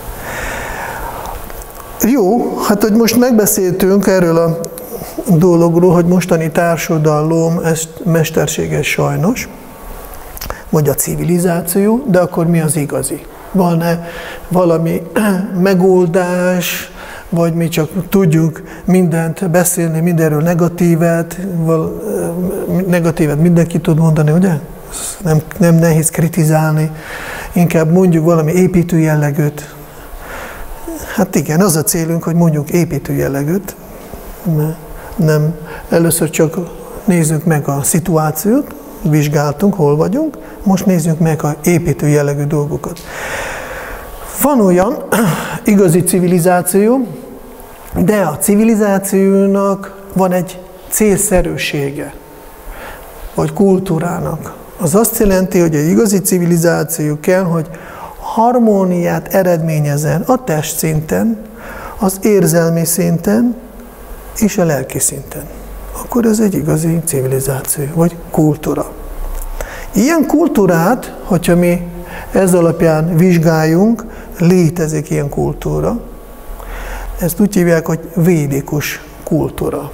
Speaker 2: Jó, hát hogy most megbeszéltünk erről a dologról, hogy mostani társadalom, ez mesterséges sajnos, vagy a civilizáció, de akkor mi az igazi? Van-e valami megoldás, vagy mi csak tudjuk mindent beszélni, mindenről negatívet, val, negatívet mindenki tud mondani, ugye? Nem, nem nehéz kritizálni, inkább mondjuk valami építő jellegűt. Hát igen, az a célunk, hogy mondjuk építő jellegűt, nem, először csak nézzük meg a szituációt, vizsgáltunk, hol vagyunk, most nézzük meg a építő jellegű dolgokat. Van olyan igazi civilizáció, de a civilizációnak van egy célszerűsége, vagy kultúrának. Az azt jelenti, hogy egy igazi civilizáció kell, hogy harmóniát eredményezzen a testszinten, az érzelmi szinten és a lelki szinten. Akkor ez egy igazi civilizáció, vagy kultúra. Ilyen kultúrát, hogyha mi ez alapján vizsgáljunk, létezik ilyen kultúra. Ezt úgy hívják, hogy védikus kultúra.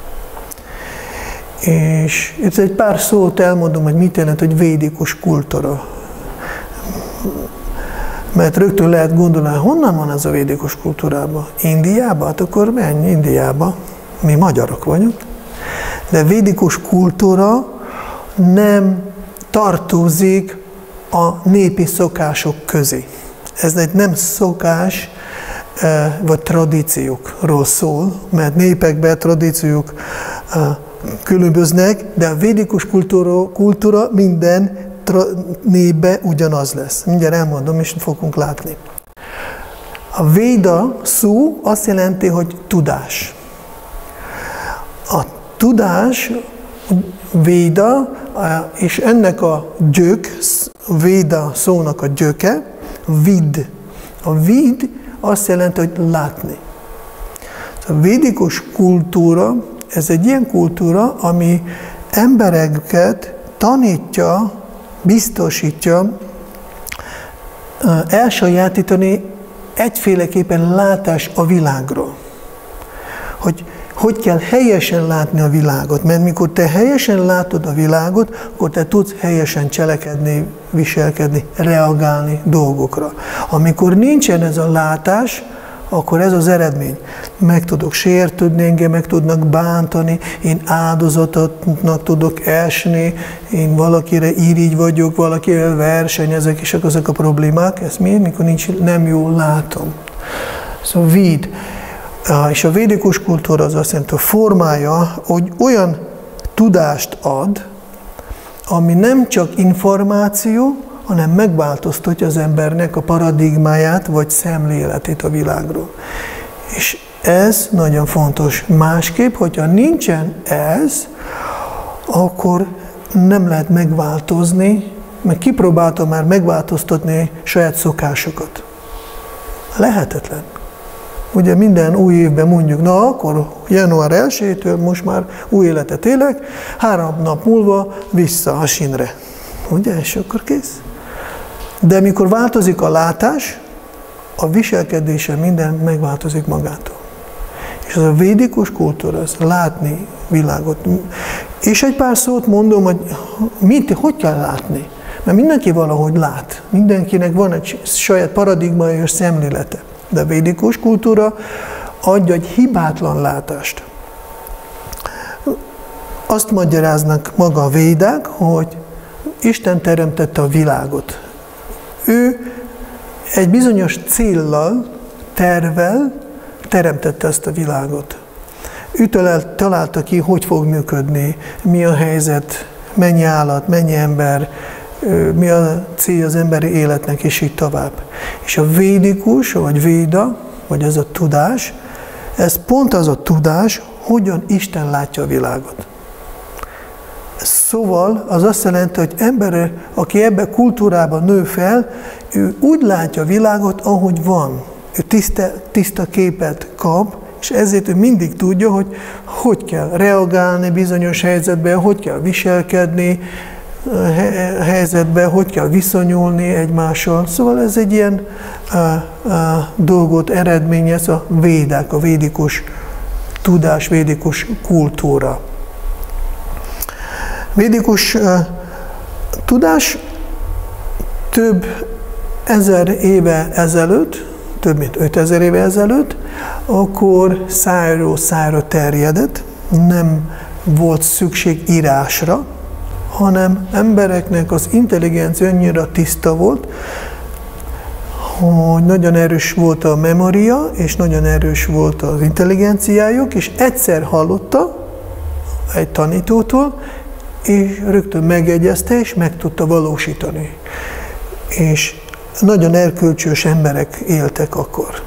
Speaker 2: És itt egy pár szót elmondom, hogy mit jelent, hogy védikus kultúra. Mert rögtön lehet gondolni, honnan van ez a védikus kultúrában? Indiában? Hát akkor menj Indiába. Mi magyarok vagyunk. De védikus kultúra nem tartozik a népi szokások közé. Ez egy nem szokás, vagy tradíciókról szól, mert népekben tradíciók különböznek, de a védikus kultúra, kultúra minden népben ugyanaz lesz. Mindjárt elmondom, és fogunk látni. A véda szó azt jelenti, hogy tudás. A tudás, véda, és ennek a gyök, véda szónak a gyöke, vid. A vid azt jelenti, hogy látni. A védikus kultúra, ez egy ilyen kultúra, ami embereket tanítja, biztosítja elsajátítani egyféleképpen látás a világról. Hogy hogy kell helyesen látni a világot, mert mikor te helyesen látod a világot, akkor te tudsz helyesen cselekedni, viselkedni, reagálni dolgokra. Amikor nincsen ez a látás, akkor ez az eredmény. Meg tudok sértődni, engem meg tudnak bántani, én áldozatnak tudok esni, én valakire irigy vagyok, valakivel versenyezek, és ezek a problémák. Ez miért? Mikor nincs, nem jól látom. Szóval véd. És a védikus kultúra az azt jelenti, hogy formája, hogy olyan tudást ad, ami nem csak információ, hanem megváltoztatja az embernek a paradigmáját, vagy szemléletét a világról. És ez nagyon fontos. Másképp, hogyha nincsen ez, akkor nem lehet megváltozni, mert kipróbáltam már megváltoztatni saját szokásokat. Lehetetlen. Ugye minden új évben mondjuk, na akkor január elsejétől most már új életet élek, három nap múlva vissza a sínre. Ugye, és akkor kész. De mikor változik a látás, a viselkedése minden megváltozik magától. És ez a védikus kultúra, ez látni világot. És egy pár szót mondom, hogy mit, hogy kell látni. Mert mindenki valahogy lát. Mindenkinek van egy saját paradigmája és szemlélete. De a védikus kultúra adja egy hibátlan látást. Azt magyaráznak maga a védák, hogy Isten teremtette a világot. Ő egy bizonyos céllal, tervvel teremtette ezt a világot. Ő találta ki, hogy fog működni, mi a helyzet, mennyi állat, mennyi ember, mi a cél az emberi életnek, és így tovább. És a védikus, vagy véda, vagy ez a tudás, ez pont az a tudás, hogyan Isten látja a világot. Szóval az azt jelenti, hogy ember, aki ebbe kultúrában nő fel, ő úgy látja a világot, ahogy van. Ő tiszta, tiszta képet kap, és ezért ő mindig tudja, hogy hogy kell reagálni bizonyos helyzetben, hogy kell viselkedni helyzetben, hogy kell viszonyulni egymással. Szóval ez egy ilyen a, a dolgot eredményez a védák, a védikus tudás, védikus kultúra. Védikus uh, tudás több ezer éve ezelőtt, több mint ötezer éve ezelőtt, akkor szájról szájra terjedett, nem volt szükség írásra, hanem embereknek az intelligencia annyira tiszta volt, hogy nagyon erős volt a memória, és nagyon erős volt az intelligenciájuk, és egyszer hallotta egy tanítótól, és rögtön megegyezte, és meg tudta valósítani. És nagyon erkölcsös emberek éltek akkor.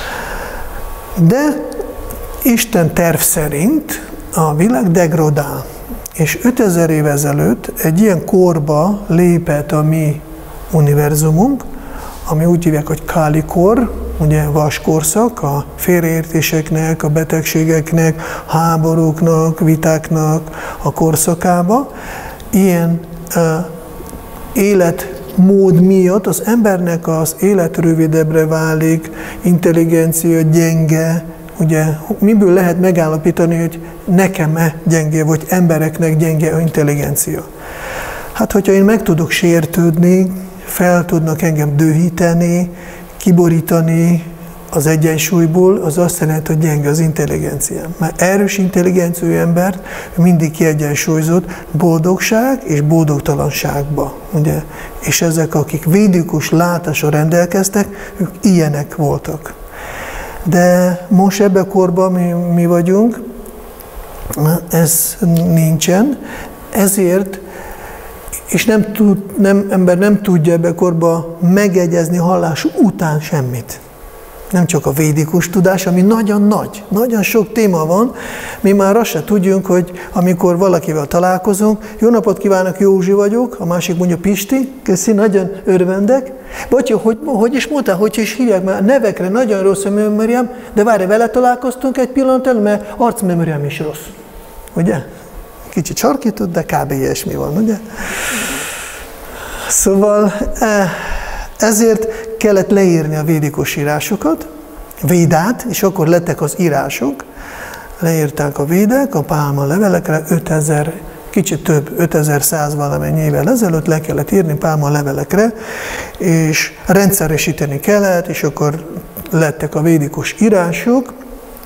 Speaker 2: De Isten terv szerint a világ degradál. És ötezer év ezelőtt egy ilyen korba lépett a mi univerzumunk, ami úgy hívják, hogy Káli kor, ugye vaskorszak, a félreértéseknek, a betegségeknek, háborúknak, vitáknak a korszakába. Ilyen uh, életmód miatt az embernek az élet rövidebbre válik, intelligencia gyenge. Ugye, miből lehet megállapítani, hogy nekem-e gyenge, vagy embereknek gyenge a intelligencia? Hát, hogyha én meg tudok sértődni, fel tudnak engem dühíteni, kiborítani az egyensúlyból, az azt jelenti, hogy gyenge az intelligenciám. Mert erős intelligenciájú embert mindig kiegyensúlyozott boldogság és boldogtalanságba. Ugye? És ezek, akik védikus látásra rendelkeztek, ők ilyenek voltak. De most ebben a korban mi, mi vagyunk, ez nincsen, ezért, és nem tud, nem, ember nem tudja ebben a korban megegyezni hallás után semmit. Nem csak a védikus tudás, ami nagyon nagy, nagyon sok téma van, mi már azt se tudjunk, hogy amikor valakivel találkozunk, jó napot kívánok, Józsi vagyok, a másik mondja Pisti, köszi, nagyon örvendek. Bocsi, hogy, hogy is mondtál, hogy is hívják, mert a nevekre nagyon rossz a memóriám, de várj, vele találkoztunk egy pillanat elő, mert arcmemóriám is rossz. Ugye? Kicsit sarkított, de kb. Ilyesmi van, ugye? Szóval ezért kellett leírni a védikus írásokat, védát, és akkor lettek az írások. Leírták a védák a pálma levelekre, ötezer, kicsit több, ötezer-száz valamennyi évvel ezelőtt le kellett írni pálma levelekre, és rendszeresíteni kellett, és akkor lettek a védikus írások,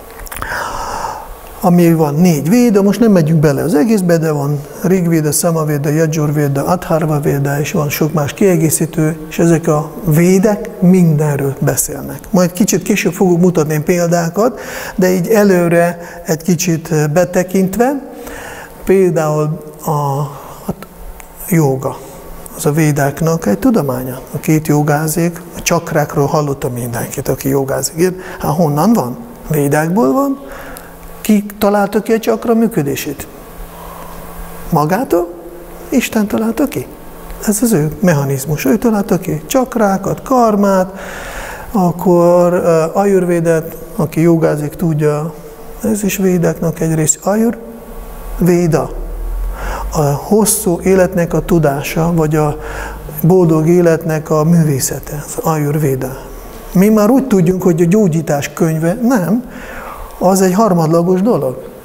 Speaker 2: ami van négy véda, most nem megyünk bele az egészbe, de van Rigvéda, Szamavéda, Yajurvéda, Atharvavéda, és van sok más kiegészítő, és ezek a védek mindenről beszélnek. Majd kicsit később fogok mutatni példákat, de így előre egy kicsit betekintve, például a, a jóga, az a védáknak egy tudománya. A két jogázik, a csakrákról hallottam mindenkit, aki jogázik. Hát honnan van? Védákból van. Ki találta ki a csakra működését? Magától? Isten találta ki. Ez az ő mechanizmus. Ő találta ki csakrákat, karmát, akkor uh, ajurvédát, aki jogázik, tudja, ez is védáknak egy rész. Ajur, véda. A hosszú életnek a tudása, vagy a boldog életnek a művészete, az ajurvéda. Mi már úgy tudjunk, hogy a gyógyítás könyve, nem, az egy harmadlagos dolog.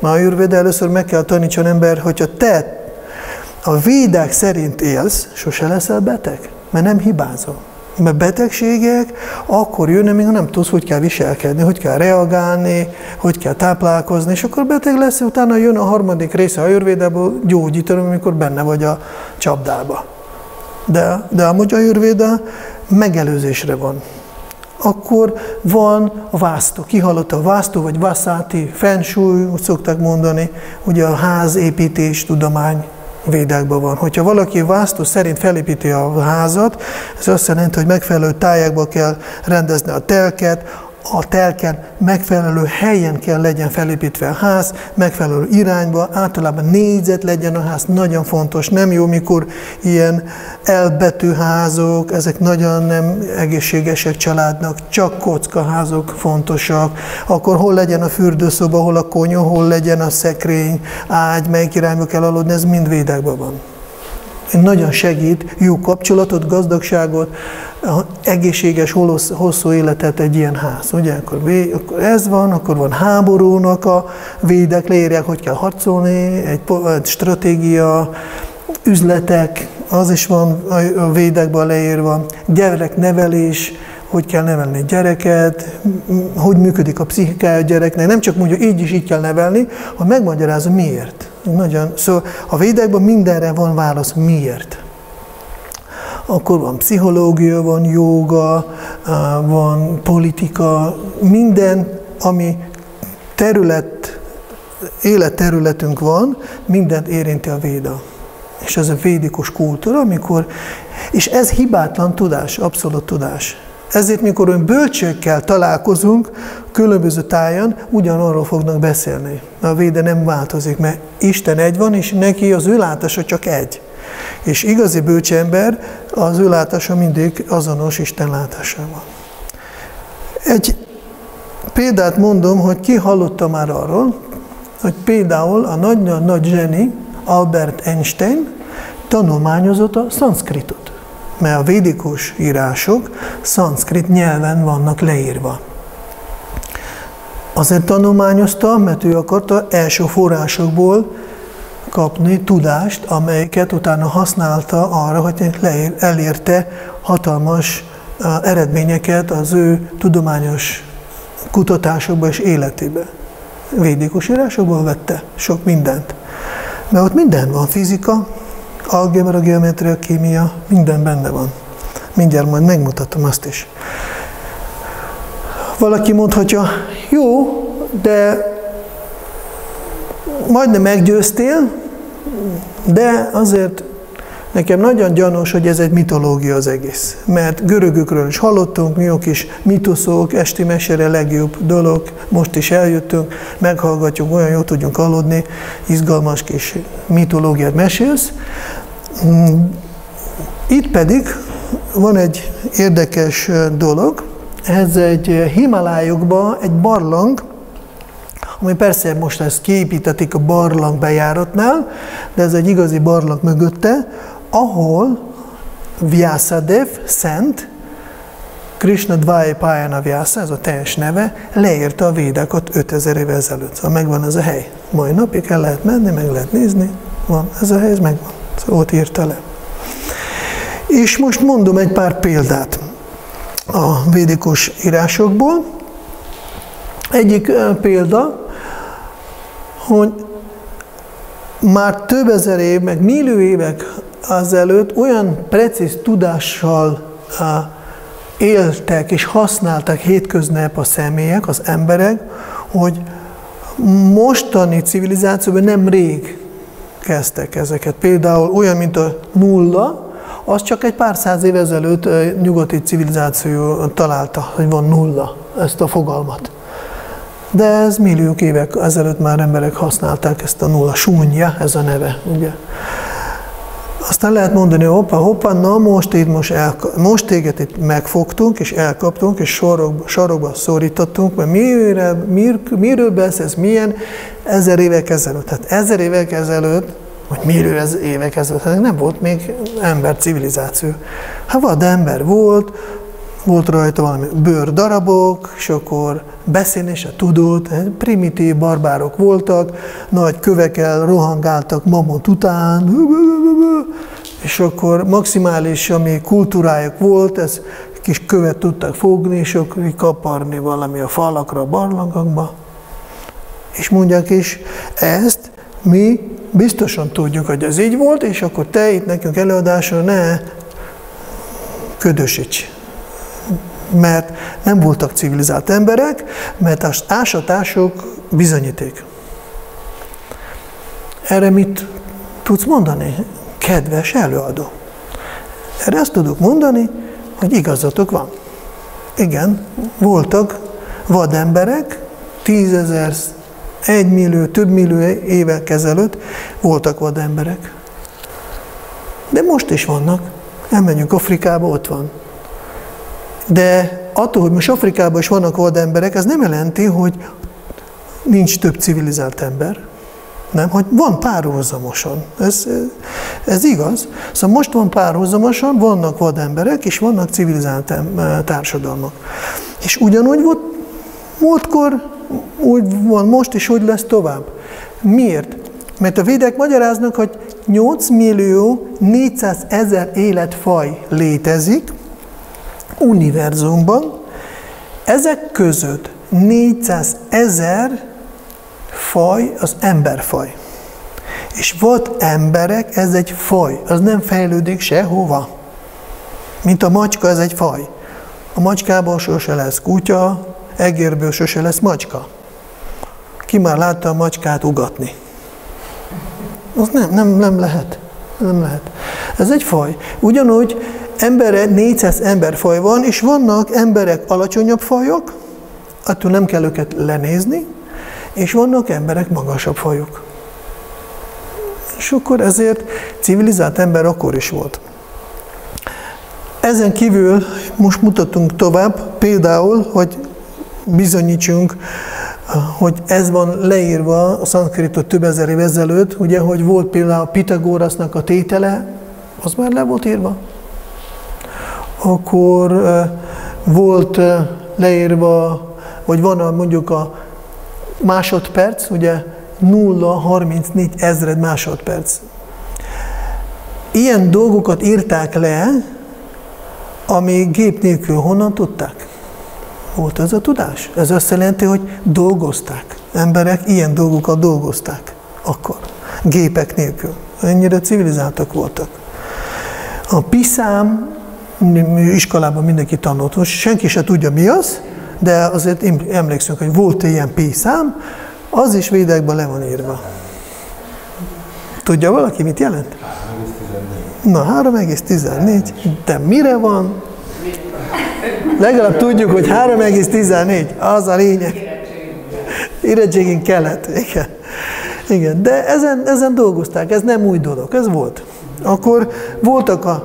Speaker 2: Mert Ajurvéda először meg kell tanítson ember, hogyha te a védák szerint élsz, sose leszel beteg, mert nem hibázol. Mert betegségek akkor jönnek, még nem tudsz, hogy kell viselkedni, hogy kell reagálni, hogy kell táplálkozni, és akkor beteg lesz, utána jön a harmadik része Ajurvédából gyógyítani, amikor benne vagy a csapdába. De, de amúgy Ajurvéda megelőzésre van. Akkor van a vásztó, kihallott a vásztó, vagy vászáti, fensúly, úgy szokták mondani, ugye a házépítés tudomány védákban van. Hogyha valaki vásztó szerint felépíti a házat, ez azt jelenti, hogy megfelelő tájakba kell rendezni a telket, a telken megfelelő helyen kell legyen felépítve a ház, megfelelő irányba, általában négyzet legyen a ház, nagyon fontos. Nem jó, mikor ilyen elbetűházok, ezek nagyon nem egészségesek családnak, csak kockaházok fontosak. Akkor hol legyen a fürdőszoba, hol a konyha, hol legyen a szekrény, ágy, melyik irányba kell aludni, ez mind védákban van. Nagyon segít jó kapcsolatot, gazdagságot, egészséges, hosszú életet egy ilyen ház. Ugye? Akkor, akkor ez van, akkor van háborúnak a védek, leírják, hogy kell harcolni, egy, egy stratégia, üzletek, az is van a védekben leírva, gyereknevelés, hogy kell nevelni egy gyereket, hogy működik a pszichikája a gyereknek. Nem csak mondja, így is így kell nevelni, hanem megmagyarázza miért. Nagyon, szóval a védákban mindenre van válasz, miért. Akkor van pszichológia, van jóga, van politika, minden, ami terület, életterületünk van, mindent érinti a véda. És ez a védikus kultúra, amikor, és ez hibátlan tudás, abszolút tudás. Ezért, mikor olyan bölcsőkkel találkozunk, különböző tájon, ugyanarról fognak beszélni. A véda nem változik, mert Isten egy van, és neki az ő látása csak egy. És igazi bölcsember, az ő látása mindig azonos Isten látásával. Egy példát mondom, hogy ki hallotta már arról, hogy például a nagyon nagy zseni, Albert Einstein tanulmányozott a szanszkritot. Mert a védikus írások szanszkrit nyelven vannak leírva. Azért tanulmányozta, mert ő akarta első forrásokból kapni tudást, amelyeket utána használta arra, hogy leír, elérte hatalmas uh, eredményeket az ő tudományos kutatásokba és életébe. Védikus írásokból vette sok mindent. Mert ott minden van, fizika, algebra, geometria, kémia, minden benne van. Mindjárt majd megmutatom azt is. Valaki mondhatja, jó, de majdnem meggyőztél, de azért nekem nagyon gyanús, hogy ez egy mitológia az egész. Mert görögökről is hallottunk, mi jó kis mitoszok, esti mesére legjobb dolog, most is eljöttünk, meghallgatjuk, olyan jól tudjunk aludni, izgalmas kis mitológiát mesélsz. Itt pedig van egy érdekes dolog, ez egy Himalájokban egy barlang, ami persze most ezt kiépítették a barlang bejáratnál, de ez egy igazi barlang mögötte, ahol Vyasadev szent, Krishna Dvajapayana Vyasa, ez a teljes neve, leírta a védákat ötezer évvel ezelőtt. Szóval megvan ez a hely. Mai napig el lehet menni, meg lehet nézni, van ez a hely, ez megvan. Szóval ott írta le. És most mondom egy pár példát a védikus írásokból. Egyik példa, hogy már több ezer év, meg millió évek azelőtt olyan precíz tudással éltek és használták hétköznap a személyek, az emberek, hogy mostani civilizációban nem rég kezdtek ezeket. Például olyan, mint a nulla, az csak egy pár száz év ezelőtt nyugati civilizáció találta, hogy van nulla, ezt a fogalmat. De ez milliók évek ezelőtt már emberek használták ezt a nulla, súnya, ez a neve, ugye. Aztán lehet mondani, hoppa, hoppa, na most, itt most, elka- most téged itt megfogtunk, és elkaptunk, és sorok, sarokba szorítottunk, mert mire, mir, miről beszélsz, milyen ezer évek ezelőtt. Tehát ezer évek ezelőtt, vagy miről ez évek ezelőtt, hát nem volt még ember civilizáció. Hát vad ember volt, volt rajta valami bőrdarabok, és akkor beszélni se tudott, primitív barbárok voltak, nagy kövekkel rohangáltak mamont után, és akkor maximális, ami kultúrájuk volt, ez kis követ tudtak fogni, és akkor kaparni valami a falakra, a barlangokba. És mondják is, ezt mi biztosan tudjuk, hogy ez így volt, és akkor te itt nekünk előadásra ne ködösíts. Mert nem voltak civilizált emberek, mert az ásatások bizonyíték. Erre mit tudsz mondani, kedves előadó? Erre azt tudok mondani, hogy igazatok van. Igen, voltak vademberek, tízezer, egymillió, több millió évek ezelőtt voltak vademberek. De most is vannak. Elmegyünk Afrikába, ott van. De attól, hogy most Afrikában is vannak vademberek, ez nem jelenti, hogy nincs több civilizált ember. Nem, hogy van párhuzamosan. Ez, ez igaz. Szóval most van párhuzamosan, vannak vademberek, és vannak civilizált társadalmak. És ugyanúgy volt múltkor, úgy van most, és úgy lesz tovább. Miért? Mert a védek magyaráznak, hogy nyolc millió négyszázezer életfaj létezik univerzumban, ezek között négyszázezer faj az emberfaj. És volt emberek, ez egy faj, az nem fejlődik sehova. Mint a macska, ez egy faj. A macskában sose lesz kutya, egérből sose lesz macska. Ki már látta a macskát ugatni? Az nem, nem, nem lehet. Nem lehet. Ez egy faj. Ugyanúgy embere, négyszáz emberfaj van, és vannak emberek alacsonyabb fajok, attól nem kell őket lenézni, és vannak emberek magasabb fajok. És akkor ezért civilizált ember akkor is volt. Ezen kívül most mutatunk tovább, például, hogy bizonyítsunk, hogy ez van leírva a szanszkritot több ezer év ezelőtt, ugye, hogy volt például a Pitagórasznak a tétele, az már le volt írva. Akkor uh, volt uh, leírva, vagy van a, mondjuk a másodperc, ugye nulla egész harmincnégy ezred másodperc. Ilyen dolgokat írták le, ami gép nélkül honnan tudták? Volt ez a tudás. Ez azt jelenti, hogy dolgozták. Emberek ilyen dolgokat dolgozták akkor. Gépek nélkül. Ennyire civilizáltak voltak. A piszám, iskolában mindenki tanult, most senki se tudja mi az, de azért emlékszünk, hogy volt ilyen piszám, az is védekben le van írva. Tudja valaki, mit jelent? Na, három egész tizennégy. De mire van? Legalább tudjuk, hogy három egész tizennégy, az a lényeg. Érettségén kellett. Igen. Igen. De ezen, ezen dolgozták, ez nem új dolog, ez volt. Akkor voltak a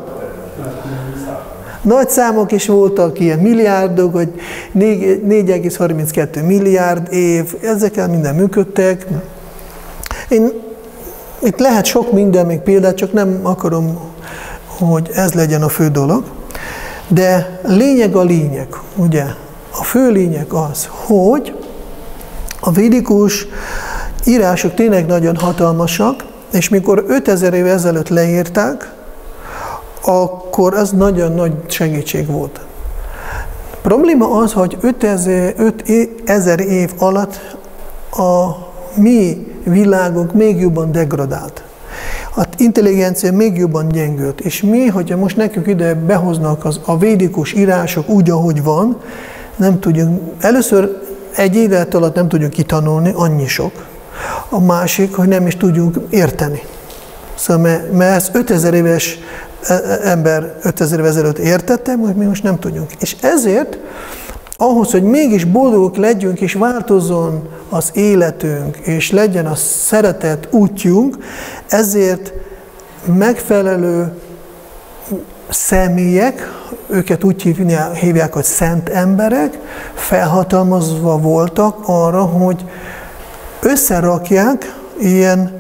Speaker 2: nagy számok is voltak, ilyen milliárdok, hogy négy egész harminckettő milliárd év, ezekkel minden működtek. Én, itt lehet sok minden, még példát, csak nem akarom, hogy ez legyen a fő dolog. De lényeg a lényeg, ugye? A fő lényeg az, hogy a védikus írások tényleg nagyon hatalmasak, és mikor ötezer év ezelőtt leírták, akkor az nagyon nagy segítség volt. A probléma az, hogy ötezer év alatt a mi világunk még jobban degradált. Az intelligencia még jobban gyengült. És mi, hogyha most nekünk ide behoznak az, a védikus írások úgy, ahogy van, nem tudjuk, először egy élet alatt nem tudjuk kitanulni, annyi sok. A másik, hogy nem is tudjuk érteni. Szóval, mert, mert ez ötezer éves ember ötezer év ezelőtt értette, hogy mi most nem tudjuk. És ezért, ahhoz, hogy mégis boldogok legyünk, és változzon az életünk, és legyen a szeretet útjunk, ezért megfelelő személyek, őket úgy hívják, hogy szent emberek, felhatalmazva voltak arra, hogy összerakják ilyen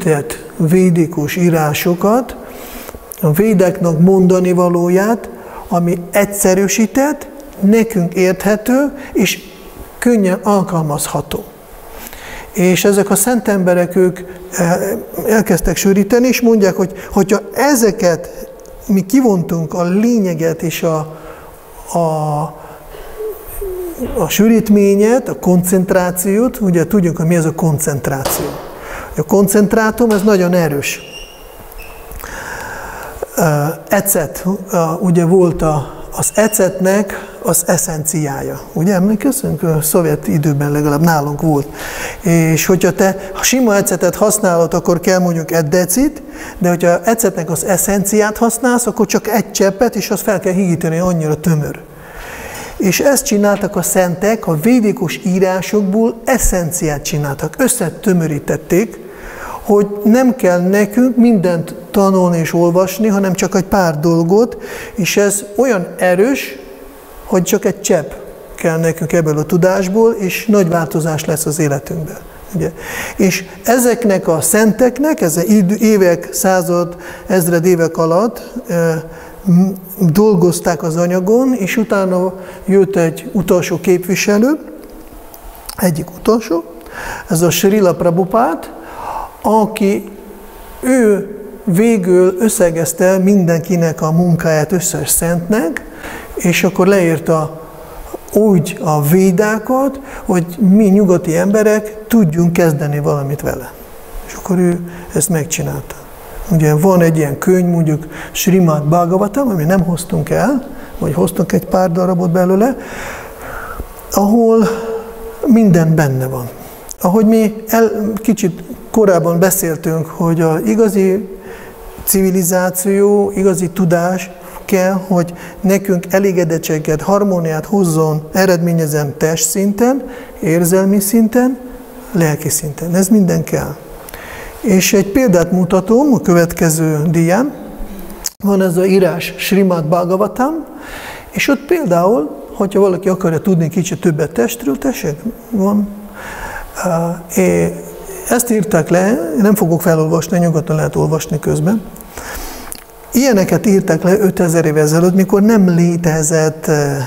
Speaker 2: sűrített védikus írásokat, a védeknek mondani valóját, ami egyszerűsített, nekünk érthető, és könnyen alkalmazható. És ezek a szent emberek, ők elkezdtek sűríteni, és mondják, hogy hogyha ezeket mi kivontunk, a lényeget és a, a, a sűrítményet, a koncentrációt, ugye tudjuk, hogy mi ez a koncentráció. A koncentrátum, ez nagyon erős. Ecet, ugye volt a, az ecetnek az eszenciája. Ugye emlékezünk? A szovjet időben legalább nálunk volt. És hogyha te ha sima ecetet használod, akkor kell mondjuk egy decit, de hogyha ecetnek az eszenciát használsz, akkor csak egy cseppet, és azt fel kell higítani, annyira tömör. És ezt csináltak a szentek, a védikus írásokból eszenciát csináltak, összetömörítették, hogy nem kell nekünk mindent tanulni és olvasni, hanem csak egy pár dolgot, és ez olyan erős, hogy csak egy csepp kell nekünk ebből a tudásból, és nagy változás lesz az életünkben. Ugye? És ezeknek a szenteknek, ezek évek, század, ezred évek alatt e, dolgozták az anyagon, és utána jött egy utolsó képviselő, egyik utolsó, ez a Srila Prabhupád, aki ő végül összegezte mindenkinek a munkáját összes szentnek, és akkor leírta úgy a védákat, hogy mi nyugati emberek tudjunk kezdeni valamit vele. És akkor ő ezt megcsinálta. Ugye van egy ilyen könyv, mondjuk Srimad Bhagavatam, ami nem hoztunk el, vagy hoztunk egy pár darabot belőle, ahol minden benne van. Ahogy mi el, kicsit korábban beszéltünk, hogy az igazi civilizáció, igazi tudás kell, hogy nekünk elégedettséget, harmóniát hozzon, eredményezen testszinten, érzelmi szinten, lelki szinten. Ez minden kell. És egy példát mutatom a következő dián. Van ez az írás Srimad Bhagavatam, és ott például, hogyha valaki akarja tudni kicsit többet testről, tessék, van. Ezt írták le, nem fogok felolvasni, nyugodtan lehet olvasni közben. Ilyeneket írták le ötezer évvel ezelőtt, mikor nem létezett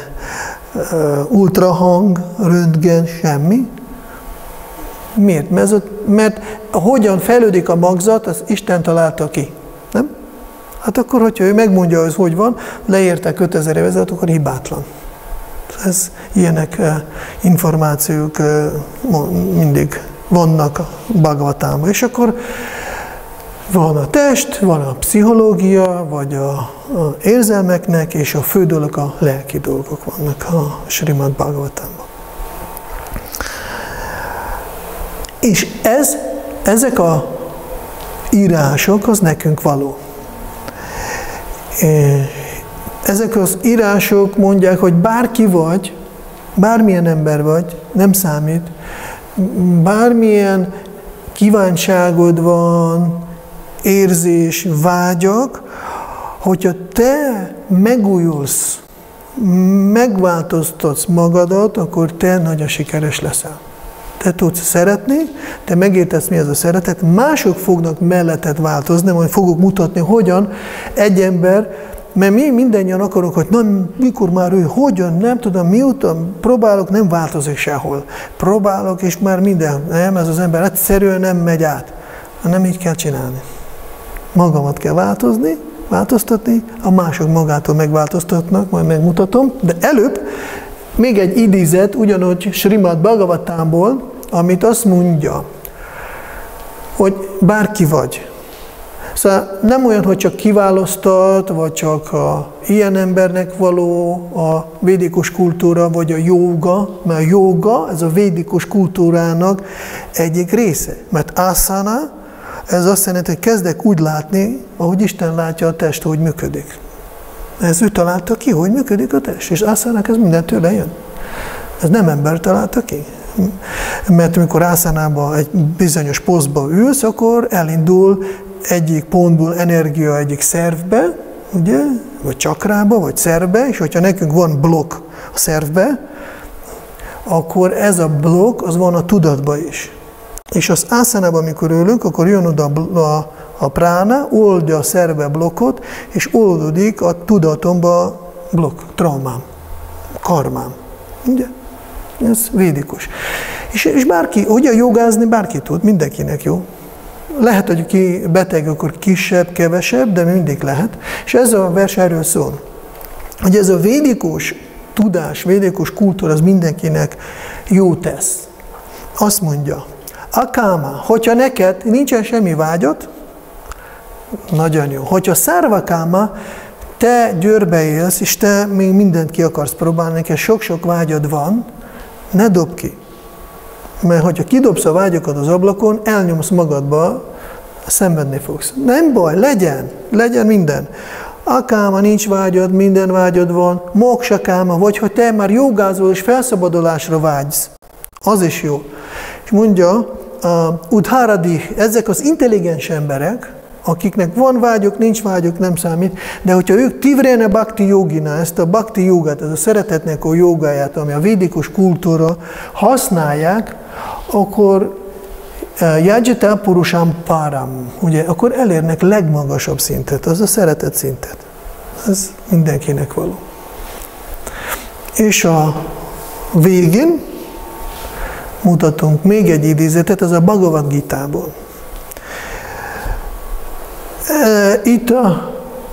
Speaker 2: ultrahang, röntgen, semmi. Miért? Mert, mert hogyan fejlődik a magzat, az Isten találta ki. Nem? Hát akkor, hogyha ő megmondja, hogy hogy van, leírták ötezer évvel ezelőtt, akkor hibátlan. Ez ilyenek információk mindig vannak a Bhagavatamban. És akkor van a test, van a pszichológia, vagy a, a érzelmeknek, és a fő dolog a lelki dolgok vannak a Srimad Bhagavatamban. És ez, ezek a írások, az nekünk való. Ezek az írások mondják, hogy bárki vagy, bármilyen ember vagy, nem számít, bármilyen kívánságod van, érzés, vágyak, hogyha te megújulsz, megváltoztatsz magadat, akkor te nagyon sikeres leszel. Te tudsz szeretni, te megértesz, mi ez a szeretet, mások fognak melletted változni, majd fogok mutatni, hogyan egy ember, mert mi mindannyian akarunk, hogy na, mikor már ő, hogyan, nem tudom, mióta próbálok, nem változik sehol. Próbálok, és már minden, nem, ez az ember egyszerűen nem megy át. Nem így kell csinálni. Magamat kell változni, változtatni, a mások magától megváltoztatnak, majd megmutatom, de előbb még egy idézet, ugyanúgy Srimad Bhagavatamból, amit azt mondja, hogy bárki vagy. Szóval nem olyan, hogy csak kiválasztott, vagy csak a ilyen embernek való a védikus kultúra, vagy a jóga, mert a jóga, ez a védikus kultúrának egyik része. Mert asana, ez azt jelenti, hogy kezdek úgy látni, ahogy Isten látja a test, hogy működik. Ez ő találta ki, hogy működik a test, és aszának ez minden tőle jön. Ez nem ember találta ki. Mert amikor ászánába egy bizonyos posztba ülsz, akkor elindul egyik pontból energia egyik szervbe, ugye, vagy csakrába, vagy szervbe, és hogyha nekünk van blokk a szervbe, akkor ez a blokk, az van a tudatba is. És az ászánában, amikor ülünk, akkor jön oda a, a prána, oldja a szerve blokkot, és oldódik a tudatomba blokk, traumám, karmám. Ugye? Ez védikus. És, és bárki, ugye jogázni bárki tud, mindenkinek jó. Lehet, hogy ki beteg, akkor kisebb, kevesebb, de mindig lehet. És ez a vers erről szól. Hogy ez a védikus tudás, védikus kultúra, az mindenkinek jó tesz. Azt mondja, akáma, hogyha neked nincsen semmi vágyat, nagyon jó. Hogyha szárvakáma, te győrbe élsz, és te még mindent ki akarsz próbálni, neked sok-sok vágyad van, ne dob ki. Mert hogyha kidobsz a vágyokat az ablakon, elnyomsz magadba, szenvedni fogsz. Nem baj, legyen, legyen minden. Akáma, nincs vágyad, minden vágyad van, moksakáma, vagy ha te már jogázol és felszabadulásra vágysz, az is jó. És mondja, uh, udharadi, ezek az intelligens emberek, akiknek van vágyok, nincs vágyok, nem számít, de hogyha ők tivrene bhakti yogina, ezt a bhakti jogát, ez a szeretetnek a jogáját, ami a védikus kultúra használják, akkor yajata purusham param, ugye, akkor elérnek legmagasabb szintet, az a szeretet szintet. Ez mindenkinek való. És a végén mutatunk még egy idézetet, ez a Bhagavad Gita-ból. Itt a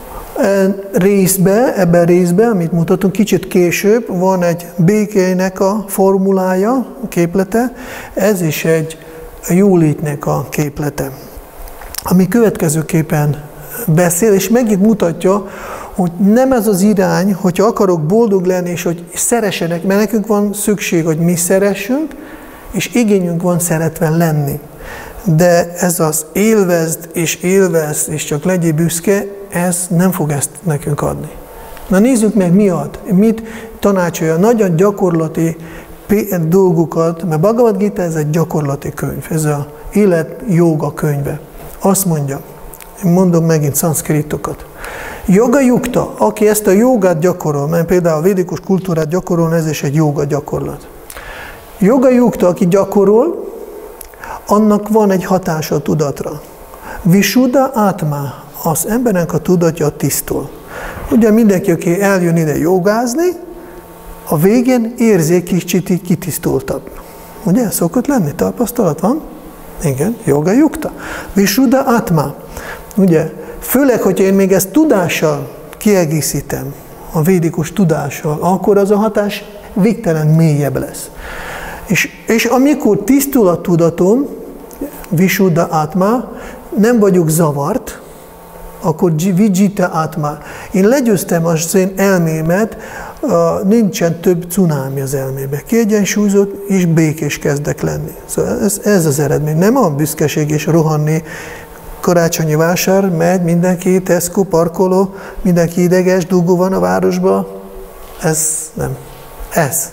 Speaker 2: részbe, ebben a részben, amit mutatunk, kicsit később, van egy békének a formulája, a képlete, ez is egy jólétnek a képlete, ami következőképpen beszél, és megint mutatja, hogy nem ez az irány, hogyha akarok boldog lenni, és hogy szeressenek, mert nekünk van szükség, hogy mi szeressünk, és igényünk van szeretve lenni. De ez az élvezd és élvezd, és csak legyél büszke, ez nem fog ezt nekünk adni. Na nézzük meg, mi ad, mit tanácsolja. Nagyon gyakorlati dolgokat, mert Bhagavad Gita ez egy gyakorlati könyv, ez az élet joga könyve. Azt mondja, mondom megint szanszkritokat. Joga yukta, aki ezt a jogát gyakorol, mert például a védikus kultúrát gyakorol, ez is egy joga gyakorlat. Joga yukta, aki gyakorol, annak van egy hatása a tudatra. Visuddha átma, az embernek a tudatja tisztul. Ugye mindenki, aki eljön ide jogázni, a végén érzi kicsit kitisztultabb. Ugye, szokott lenni? Tapasztalat van? Igen, joga yukta. Visuddha átma. Ugye, főleg, hogyha én még ezt tudással kiegészítem, a védikus tudással, akkor az a hatás végtelen mélyebb lesz. És, és amikor tisztul a tudatom, Visuddha átma, nem vagyok zavart, akkor vijita átma. Én legyőztem az én elmémet, nincsen több cunámi az elmébe. Kiegyensúlyozott és békés kezdek lenni. Szóval ez, ez az eredmény. Nem a büszkeség és rohanni, karácsonyi vásár, megy mindenki, Tesco, parkoló, mindenki ideges, dugó van a városban. Ez nem. Ez.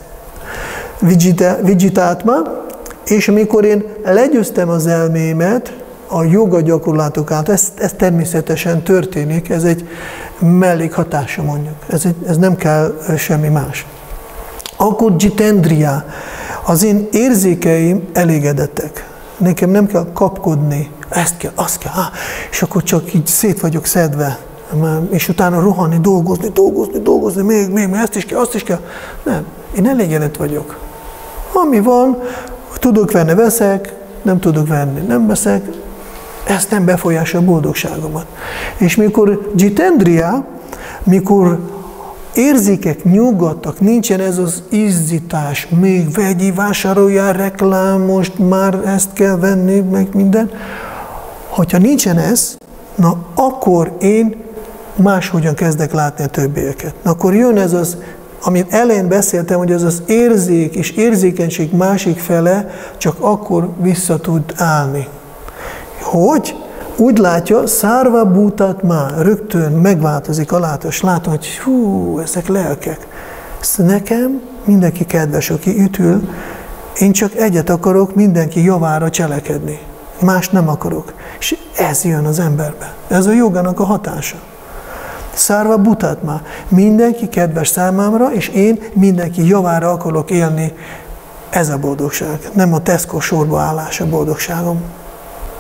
Speaker 2: Vijita átma, és amikor én legyőztem az elmémet, a joga gyakorlatok által, ez, ez természetesen történik, ez egy mellékhatása mondjuk, ez, egy, ez nem kell semmi más. Akkor jitendriya, az én érzékeim elégedettek. Nekem nem kell kapkodni, ezt kell, azt kell, ah, és akkor csak így szét vagyok szedve, és utána rohanni, dolgozni, dolgozni, dolgozni, még, még, még, ezt is kell, azt is kell. Nem, én elégedett vagyok. Ami van, tudok venni, veszek, nem tudok venni, nem veszek, ez nem befolyásolja a boldogságomat. És mikor jitendriya, mikor érzékek nyugodtak, nincsen ez az izzítás, még vegyi, vásároljál, reklám, most már ezt kell venni, meg minden. Hogyha nincsen ez, na akkor én máshogyan kezdek látni a többieket. Na akkor jön ez az, amit elején beszéltem, hogy ez az érzék és érzékenység másik fele csak akkor vissza tud állni. Hogy? Úgy látja, szárva bútat már, rögtön megváltozik a látás. Látom, hogy hú, ezek lelkek. Nekem mindenki kedves, aki ütül, én csak egyet akarok, mindenki javára cselekedni. Más nem akarok. És ez jön az emberbe. Ez a jogának a hatása. Szárva butat már. Mindenki kedves számára, és én mindenki javára akarok élni. Ez a boldogság. Nem a Tesco sorba állás a boldogságom.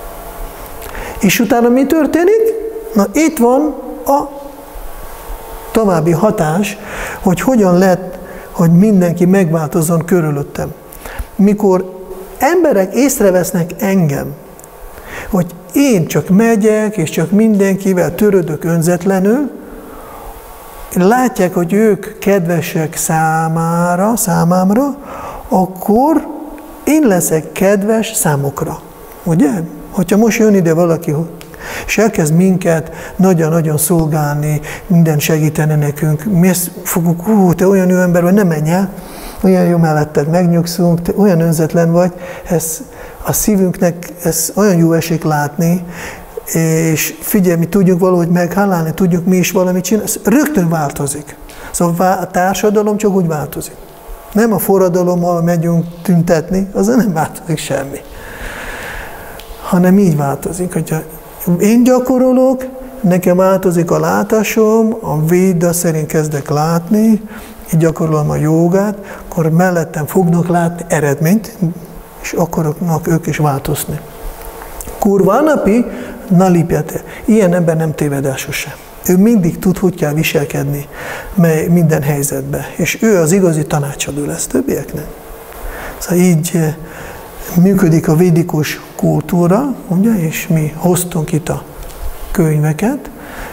Speaker 2: És utána mi történik? Na itt van a további hatás, hogy hogyan lehet, hogy mindenki megváltozzon körülöttem. Mikor emberek észrevesznek engem, hogy én csak megyek, és csak mindenkivel törődök önzetlenül, látják, hogy ők kedvesek számára, számámra, akkor én leszek kedves számukra. Ugye? Hogyha most jön ide valaki, és elkezd minket nagyon-nagyon szolgálni, minden segítene nekünk, mi ezt fogunk, hú, te olyan jó ember vagy, nem menj el, olyan jó melletted megnyugszunk, te olyan önzetlen vagy, ez a szívünknek ez olyan jó esik látni, és figyelj, mi tudjuk valahogy meghálálni, tudjuk mi is valamit csinálni, ez rögtön változik. Szóval a társadalom csak úgy változik. Nem a forradalommal megyünk tüntetni, azzal nem változik semmi. Hanem így változik, hogyha én gyakorolok, nekem változik a látásom, a véda szerint kezdek látni, így gyakorolom a jogát, akkor mellettem fognak látni eredményt, és akarnak ők is változni. Kurvanapi nalipjate. Ilyen ember nem téved el sosem. Ő mindig tud, hogy kell viselkedni minden helyzetben. És ő az igazi tanácsadó lesz többieknek. Szóval így működik a védikus kultúra, ugye, és mi hoztunk itt a könyveket,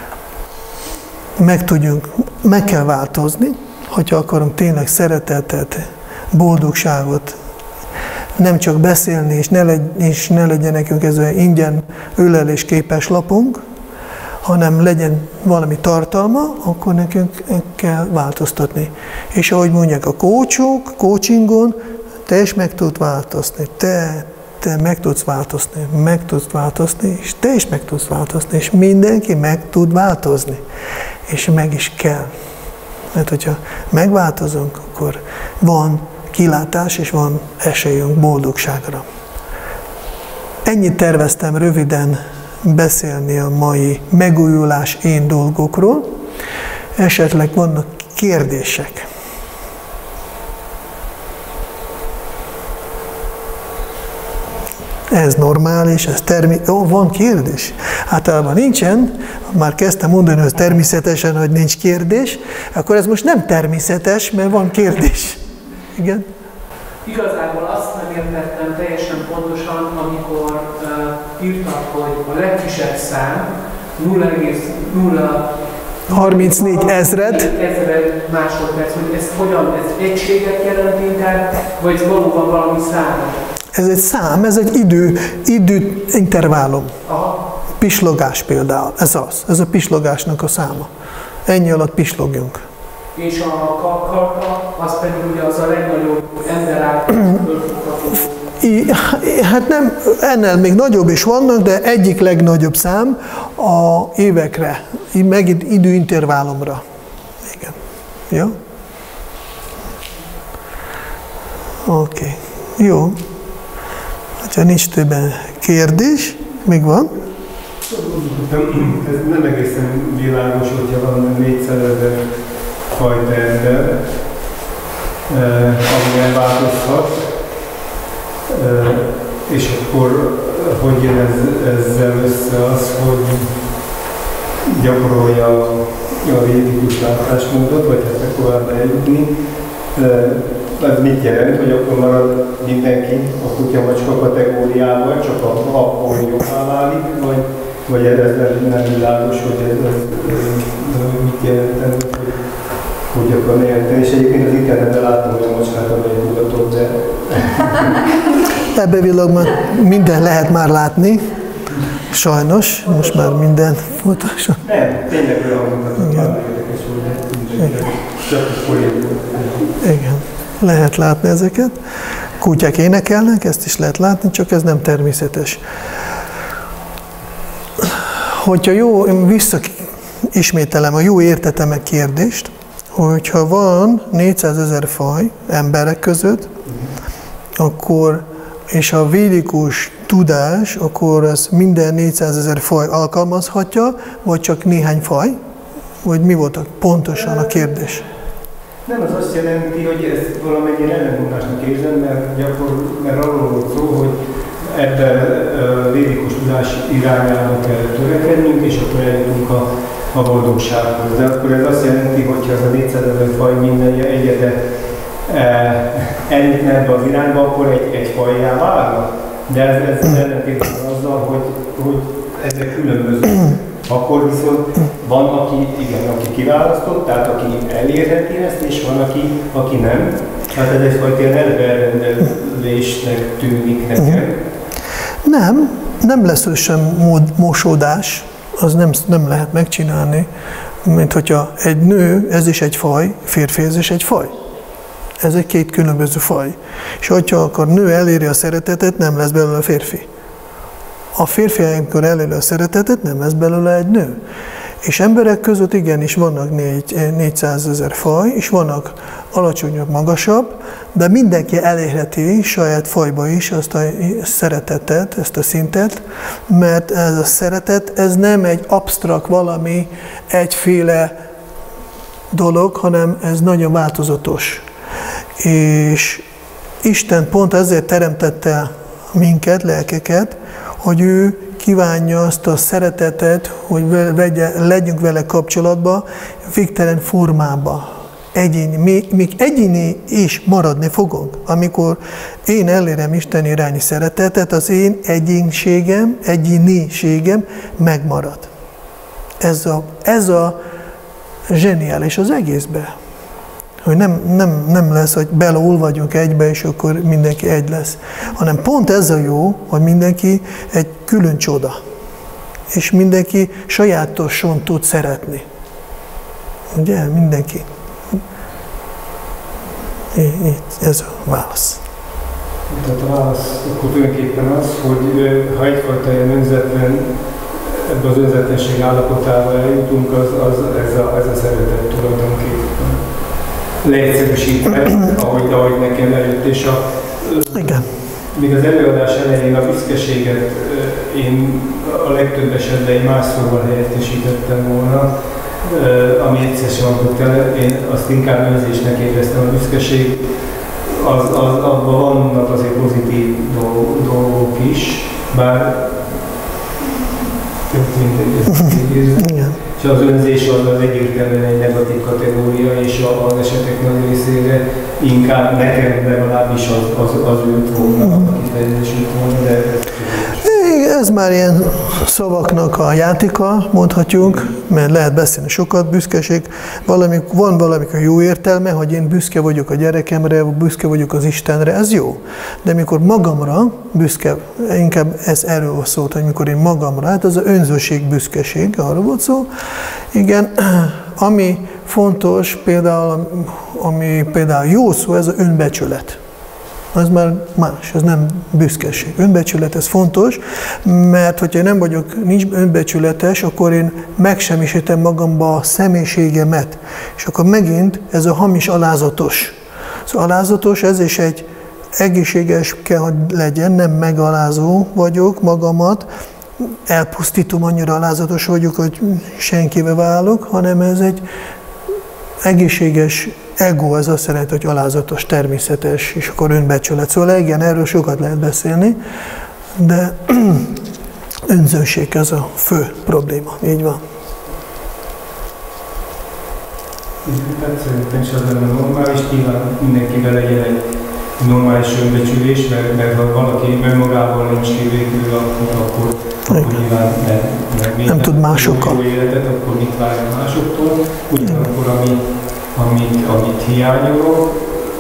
Speaker 2: meg tudjunk, meg kell változni, hogyha akarunk tényleg szeretetet, boldogságot, nem csak beszélni, és ne, legy, és ne legyen nekünk ez olyan ingyen ölelésképes lapunk, hanem legyen valami tartalma, akkor nekünk kell változtatni. És ahogy mondják a coachok, coachingon, te is meg tudsz változni, te, te meg tudsz változni, meg tudsz változni, és te is meg tudsz változni, és mindenki meg tud változni. És meg is kell. Mert hogyha megváltozunk, akkor van kilátás, és van esélyünk boldogságra. Ennyit terveztem röviden beszélni a mai megújulás én dolgokról. Esetleg vannak kérdések. Ez normális, ez természetes. Ó, van kérdés? Általában nincsen. Már kezdtem mondani, hogy természetesen, hogy nincs kérdés. Akkor ez most nem természetes, mert van kérdés. Igen?
Speaker 3: Igazából azt nem értettem teljesen pontosan, amikor uh, írtak, hogy a legkisebb szám nulla egész nulla
Speaker 2: harmincnégy ezred
Speaker 3: ezred másodperc, hogy ez hogyan, ez egységet jelent inkább, vagy ez valóban valami szám?
Speaker 2: Ez egy szám, ez egy idő, idő intervallum. Aha. Pislogás például, ez az, ez a pislogásnak a száma. Ennyi alatt pislogjunk.
Speaker 3: És a karka, az pedig ugye az a legnagyobb ember által fölfogható.
Speaker 2: Hát nem, ennél még nagyobb is vannak, de egyik legnagyobb szám a évekre, meg időintervallumra. Igen. Jó? Oké. Okay. Jó. Ha nincs többen kérdés, még van?
Speaker 4: Ez nem egészen világos, hogyha van négyszázezer fajta ember, ami elváltozhat, és akkor hogy jön ez, ezzel össze az, hogy gyakorolja a védikus látásmódot, vagy hát tovább eljutni. Ez mit jelent, hogy akkor marad mindenki a kutya-macska kategóriával, csak a abból jobbá válik, vagy, vagy ez nem világos, hogy ez, ez, ez mit jelent, hogy hogy akarna jelenteni. És egyébként az interneten láttam, hogy a macskát amelyik tudatot, de...
Speaker 2: Ebben világban minden lehet már látni, sajnos, most már minden fontos.
Speaker 4: Nem, tényleg olyan mutatott, már érdekes volt, de csak folyéból.
Speaker 2: Igen, lehet látni ezeket. Kutyák énekelnek, ezt is lehet látni, csak ez nem természetes. Hogyha jó, én visszaismételem a jó értetem kérdést, hogyha van négyszázezer faj emberek között, akkor, és a védikus tudás, akkor ez minden négyszázezer faj alkalmazhatja, vagy csak néhány faj? Vagy mi volt pontosan a kérdés?
Speaker 4: Nem, az azt jelenti, hogy ezt valamennyire ellentmondásnak érzem, mert, gyakor, mert arról volt szó, hogy ebben a védikus tudás irányába kell törekednünk, és akkor eljutunk a a boldogsághoz. De akkor ez azt jelenti, hogy az a négyszázezer faj minden egyede eljutna ebbe az irányba, akkor egy, egy fajjá válna. De ez, ez ellentétben azzal, hogy, hogy ezek különböző. Akkor viszont van, aki, igen, aki kiválasztott, tehát aki elérheti ezt, és van, aki, aki nem. Hát ez egyfajta ilyen elberrendelésnek tűnik nekem.
Speaker 2: Nem, nem lesz sem mód, mosódás, az nem, nem lehet megcsinálni, mint hogyha egy nő, ez is egy faj, férfi, ez is egy faj. Ez egy két különböző faj. És hogyha akkor nő eléri a szeretetet, nem lesz belőle férfi. A férfi, amikor eléri a szeretetet, nem lesz belőle egy nő. És emberek között igenis vannak négyszázezer faj, és vannak alacsonyabb, magasabb, de mindenki elérheti saját fajba is azt a szeretetet, ezt a szintet, mert ez a szeretet, ez nem egy absztrakt valami, egyféle dolog, hanem ez nagyon változatos. És Isten pont ezért teremtette minket, lelkeket, hogy ő kívánja azt a szeretetet, hogy vegye, legyünk vele kapcsolatban, végtelen formába. Egyéni, még, még egyéni is maradni fogunk. Amikor én elérem Isten irányi szeretetet, az én egyénségem, egyéniségem megmarad. Ez a, ez a zseniális az egészben. Hogy nem, nem, nem lesz, hogy beleolvadjunk egybe, és akkor mindenki egy lesz. Hanem pont ez a jó, hogy mindenki egy külön csoda. És mindenki sajátosan tud szeretni. Ugye? Mindenki. Itt, ez a válasz.
Speaker 4: Tehát a válasz akkor tulajdonképpen az, hogy ha egyfajta ilyen önzetlen, ebbe az önzetlenség állapotába eljutunk, az, az ez, a, ez a szeretet tulajdonképpen. Leegyszerűsítve, ahogy, ahogy nekem eljött, és a,
Speaker 2: igen.
Speaker 4: Még az előadás elején a büszkeséget én a legtöbb esetben egy más szóval helyettesítettem volna, ami egyszer sem adott el, én azt inkább önzésnek éreztem. A büszkeség, az, az, abban vannak azért pozitív dolgok is, bár tök mindegy, ezt érzem. És az önzés az, az egyértelműen egy negatív kategória, és az esetek nagy részére inkább nekem legalábbis az, az, az őt volna, aki teljesült volna, de
Speaker 2: ez már ilyen szavaknak a játéka, mondhatjuk, mert lehet beszélni sokat, büszkeség. Valami, van valamikor jó értelme, hogy én büszke vagyok a gyerekemre, büszke vagyok az Istenre, ez jó. De mikor magamra büszke, inkább ez erről szólt, hogy mikor én magamra, hát az az önzőség, büszkeség, arról volt szó. Igen, ami fontos, például, ami például jó szó, ez az önbecsület. Az már más, ez nem büszkeség. Önbecsület, ez fontos, mert hogyha nem vagyok, nincs önbecsületes, akkor én megsemmisítem magamba a személyiségemet. És akkor megint ez a hamis alázatos. Az alázatos, ez is egy egészséges kell, hogy legyen, nem megalázó vagyok magamat, elpusztítom, annyira alázatos vagyok, hogy senkivel válok, hanem ez egy egészséges ego, ez azt jelenti, hogy alázatos, természetes, és akkor önbecsület. Szóval igen, erről sokat lehet beszélni, de önzőség ez a fő probléma, így van.
Speaker 4: Hát szerintem is az lenne normális, nyilván mindenkivel legyen egy normális önbecsülés, mert, mert ha valaki önmagában nincs kivékül, akkor, akkor, akkor nyilván nem, nem,
Speaker 2: nem tud másokkal.
Speaker 4: Jó életet, akkor mit várja másoktól, ugyanakkor, ami Amit, amit hiányolok,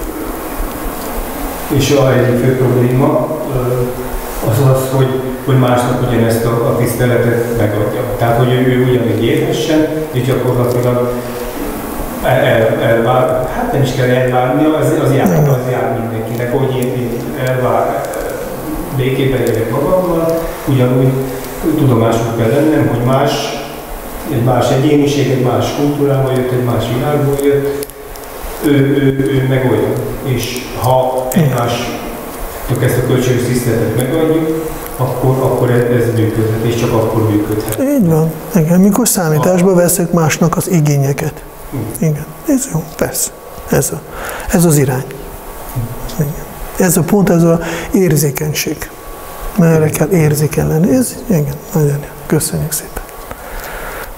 Speaker 4: és a egyik fő probléma az az, hogy, hogy másnak ugyanezt a, a tiszteletet megadja. Tehát, hogy ő, ő ugyanígy érhessen, és gyakorlatilag el, el, elvár, hát nem is kell elvárnia, az, az, jár, az jár mindenkinek, hogy én, én elvár, békében élek magammal, ugyanúgy tudomásul kell lennem, hogy más, egy más egyéniség, egy más kultúrából jött, egy más világból jött, ő, ő, ő meg olyan. És ha egymásnak ezt a kölcsönös tiszteletet megadjuk, akkor, akkor ez működhet, és csak akkor működhet.
Speaker 2: Így van. Igen, mikor számításba veszek másnak az igényeket. Igen. Ez jó, persze. Ez, a, ez az irány. Igen. Ez a pont, ez az érzékenység. Mert erre kell érzékeny lenni. Ez, igen, nagyon jó. Köszönjük szépen.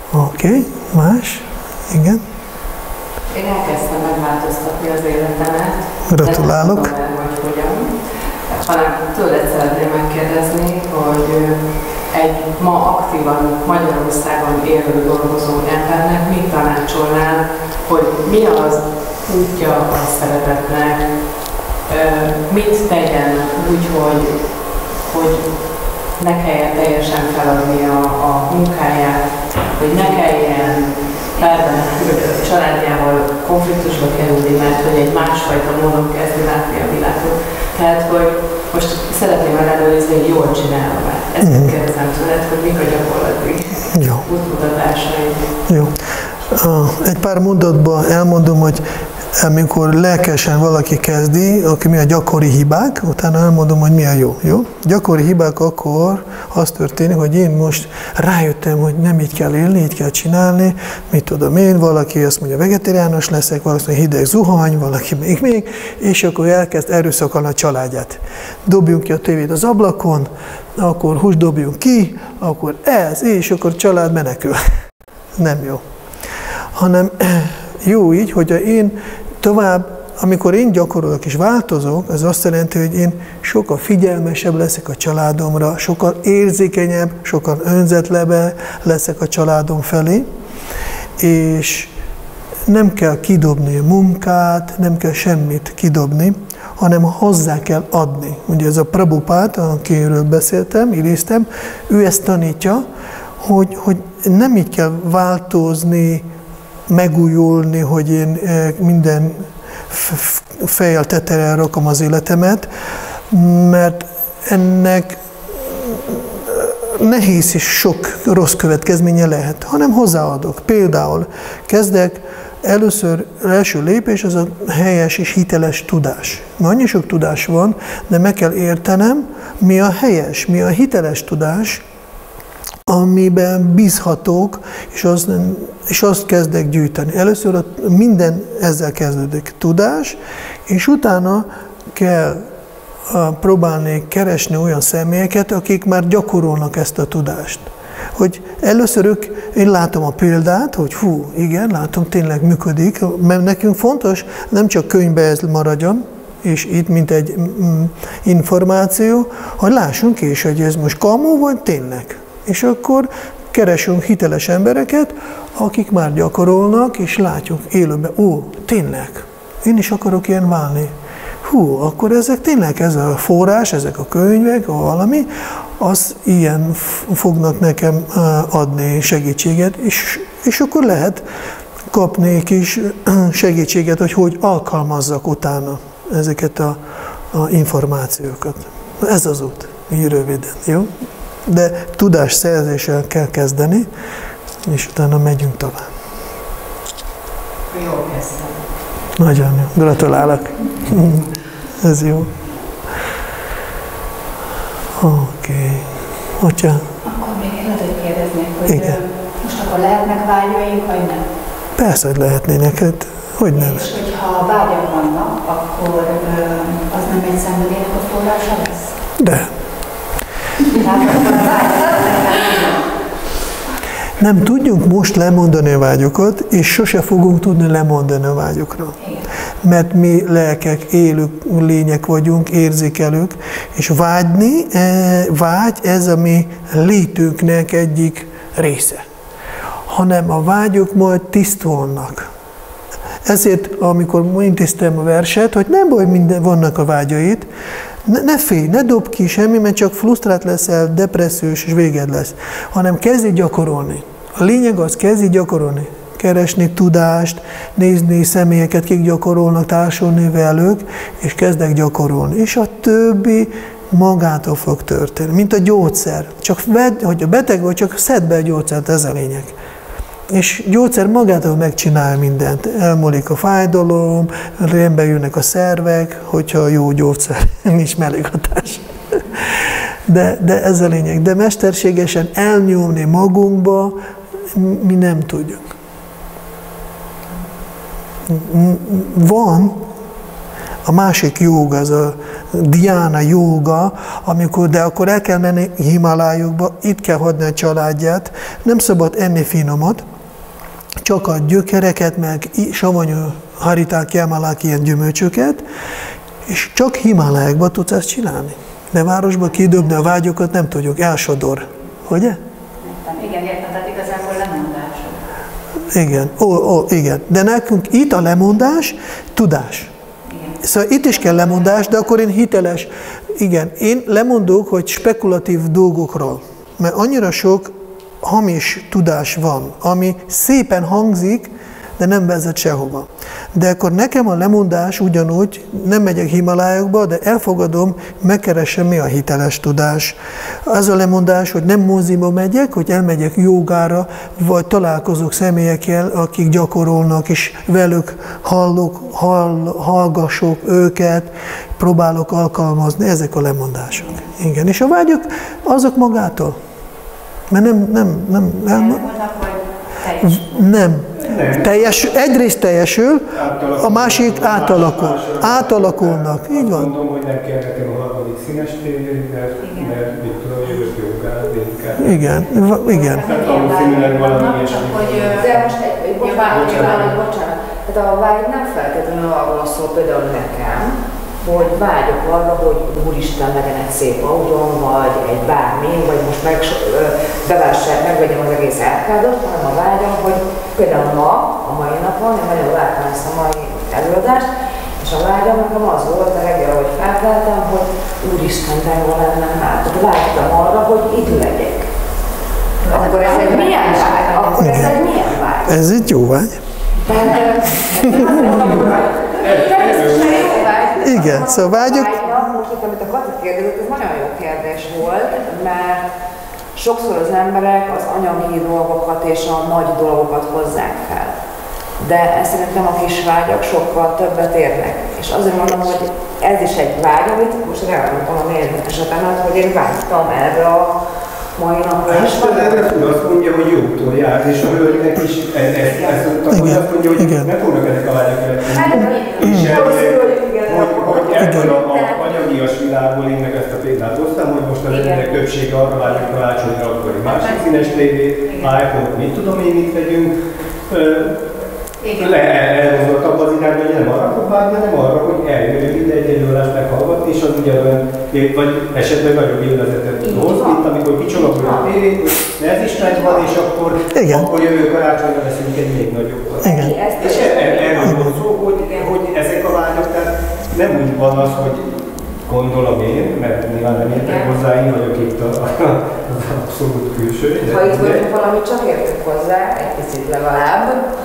Speaker 2: Oké, okay. Más? Igen.
Speaker 5: Én elkezdtem megváltoztatni az életemet.
Speaker 2: Gratulálok.
Speaker 5: Nem tudom el, hogy hogyan. Hanem tőled szeretném megkérdezni, hogy egy ma aktívan Magyarországon élő dolgozó embernek mit tanácsolnál, hogy mi az útja a szeretetnek, mit tegyen úgy, hogy, hogy ne kelljen teljesen feladni a, a munkáját, hogy ne kelljen párban családjával konfliktusba kerülni, mert hogy egy másfajta módon kezdi látni a világot. Tehát, hogy most szeretném ellenőrizni, hogy jól csinálom-e. Ezt mm. kérdezem tőled, hogy mik a gyakorlati útmutatásaid.
Speaker 2: Jó. Egy pár mondatban elmondom, hogy amikor lelkesen valaki kezdi, akkor mi a gyakori hibák, utána elmondom, hogy mi a jó. Jó? Gyakori hibák akkor az történik, hogy én most rájöttem, hogy nem így kell élni, így kell csinálni, mit tudom én, valaki azt mondja, vegetáriánus leszek, valaki mondja, hideg zuhany, valaki még még, és akkor elkezd erőszakolni a családját. Dobjunk ki a tévét az ablakon, akkor húst dobjunk ki, akkor ez, és akkor a család menekül. Nem jó. Hanem jó így, hogyha én tovább, amikor én gyakorolok és változok, az azt jelenti, hogy én sokkal figyelmesebb leszek a családomra, sokkal érzékenyebb, sokkal önzetlenebb leszek a családom felé, és nem kell kidobni a munkát, nem kell semmit kidobni, hanem hozzá kell adni. Ugye ez a Prabhupád, akiről beszéltem, idéztem, ő ezt tanítja, hogy, hogy nem így kell változni, megújulni, hogy én minden fejjel tetejére rakom az életemet, mert ennek nehéz és sok rossz következménye lehet, hanem hozzáadok. Például kezdek, először első lépés az a helyes és hiteles tudás. Mert annyi sok tudás van, de meg kell értenem, mi a helyes, mi a hiteles tudás, amiben bízhatok, és azt, és azt kezdek gyűjteni. Először a, minden ezzel kezdődik. Tudás, és utána kell a, próbálni keresni olyan személyeket, akik már gyakorolnak ezt a tudást. Hogy először ők, én látom a példát, hogy hú, igen, látom, tényleg működik, mert nekünk fontos, nem csak könyvbe ez maradjon, és itt mint egy mm, információ, hogy lássunk is, hogy ez most kamu, vagy tényleg. És akkor keresünk hiteles embereket, akik már gyakorolnak, és látjuk élőben, ó, tényleg, én is akarok ilyen válni. Hú, akkor ezek tényleg, ez a forrás, ezek a könyvek, valami, az ilyen fognak nekem adni segítséget, és, és akkor lehet kapni kis segítséget, hogy hogy alkalmazzak utána ezeket a, a információkat. Ez az út, így röviden, jó? De tudásszerzéssel kell kezdeni, és utána megyünk tovább.
Speaker 5: Jól kezdtem.
Speaker 2: Nagyon jó. Gratulálok. Ez jó. Oké. Okay. Atya.
Speaker 1: Akkor még lehet, hogy kérdeznék, hogy
Speaker 2: igen.
Speaker 1: Most akkor lehetnek vágyaink, vagy nem?
Speaker 2: Persze, hogy lehetnének. Hát, hogy nem?
Speaker 1: És hogyha vágyak vannak, akkor az nem egy szenvedélynek a forrása lesz?
Speaker 2: De. Nem tudjunk most lemondani a vágyokat, és sose fogunk tudni lemondani a vágyokra. Mert mi lelkek, élő lények vagyunk, érzékelők, és vágyni, vágy ez a mi létünknek egyik része. Hanem a vágyok majd tisztulnak. Ezért, amikor intéztem a verset, hogy nem baj, minden vannak a vágyait, ne, ne félj, ne dob ki semmi, mert csak frusztrált leszel, depressziós, és véged lesz. Hanem kezdj gyakorolni. A lényeg az, kezdj gyakorolni. Keresni tudást, nézni személyeket, kik gyakorolnak, társulni velük, és kezdek gyakorolni. És a többi magától fog történni. Mint a gyógyszer. Csak vedd, hogyha beteg vagy, csak szedd be a gyógyszert, ez a lényeg. És gyógyszer magától megcsinál mindent. Elmúlik a fájdalom, rendbe jönnek a szervek, hogyha jó gyógyszer, nincs mellékhatás. De, de ez a lényeg. De mesterségesen elnyomni magunkba, mi nem tudjuk. Van a másik jog, az a Dhyana, jóga, amikor, de akkor el kell menni Himalájokba, itt kell hagyni a családját, nem szabad enni finomat, csak a gyökereket, meg savanyú hariták, jamalák, ilyen gyümölcsöket, és csak Himalájokba tudsz ezt csinálni. De városba kidobni a vágyokat nem tudjuk, elsodor. Ugye?
Speaker 1: Igen, értem, tehát igazából lemondások.
Speaker 2: Igen, ó, ó, igen. De nekünk itt a lemondás, tudás.
Speaker 1: Igen.
Speaker 2: Szóval itt is kell lemondás, de akkor én hiteles. Igen, én lemondok, hogy spekulatív dolgokról. Mert annyira sok hamis tudás van, ami szépen hangzik, de nem vezet sehova. De akkor nekem a lemondás ugyanúgy, nem megyek Himalájokba, de elfogadom, megkeresem, mi a hiteles tudás. Az a lemondás, hogy nem moziba megyek, hogy elmegyek jogára, vagy találkozok személyekkel, akik gyakorolnak, és velük hallok, hall, hallgassok őket, próbálok alkalmazni, ezek a lemondások. Igen, és a vágyok azok magától. Mert nem, nem, nem, nem, nem, nem. Teljes, egyrészt teljesül, a másik átalakul. Átalakulnak. Így van.
Speaker 4: Mondom, hogy nem kell nekem a harmadik színes tévé, mert, mert mit tudom, jövök jogára, inkább.
Speaker 2: Igen, igen.
Speaker 4: Tehát valószínűleg valami ilyesmi.
Speaker 5: De most egy, egy bocsánat, bocsánat. Tehát a vágy nem feltétlenül arról szól például nekem, hogy vágyok arra, hogy úristen legyen egy szép autóm, vagy egy bármi, vagy most meg, bevásárolj, megvegyem az egész árkádot, hanem a vágyam, hogy például ma, a mai napon, én nagyon vártam ezt a mai előadást, és a vágyam nekem az volt a reggel, hogy felkeltem, hogy úristen, de jó lenne már. Tehát vágytam arra, hogy itt legyek. Akkor ez egy milyen vágy? Akkor ez egy milyen vágy?
Speaker 2: Ez egy jó vágy. Igen, szóval vágyok.
Speaker 5: Most itt, amit a Kati kérdezett, ez nagyon jó kérdés volt, mert sokszor az emberek az anyagi dolgokat és a nagy dolgokat hozzák fel. De ezt szerintem a kis vágyak sokkal többet érnek. És azért mondom, hogy ez is egy vágy, amit most elmondtam a én esetemet, hogy én vágytam erre a mai napra.
Speaker 4: Hát erre azt mondja, hogy jótól jár, és a hölgynek is ezt mondta, hogy azt mondja, hogy nem fognak ezek a vágyak elektronni. És hogy ebből a anyagias világból én meg ezt a példát hoztam, hogy most az emberek többsége arra vágyik karácsonyra, akkor egy másik színes tévét, iPhone-t, mit tudom én, mit vegyünk. Le elmondottam az irányba, hogy nem arra fog vágyni, hanem arra, hogy eljön ide egy előadást meghallgatni, és az ugyanolyan, vagy esetleg nagyobb élvezetet hoz, mint amikor kicsologul a tévét, de ez is megvan, és akkor, akkor jövő karácsonyra veszünk egy még nagyobbat. És erről van szó, hogy, hogy ezek a vágyak, tehát nem úgy van az, hogy gondolom én, mert nyilván nem értek hozzá, én vagyok itt az abszolút külső.
Speaker 5: Ha itt vagyunk valamit, csak értünk hozzá, egy picit legalább.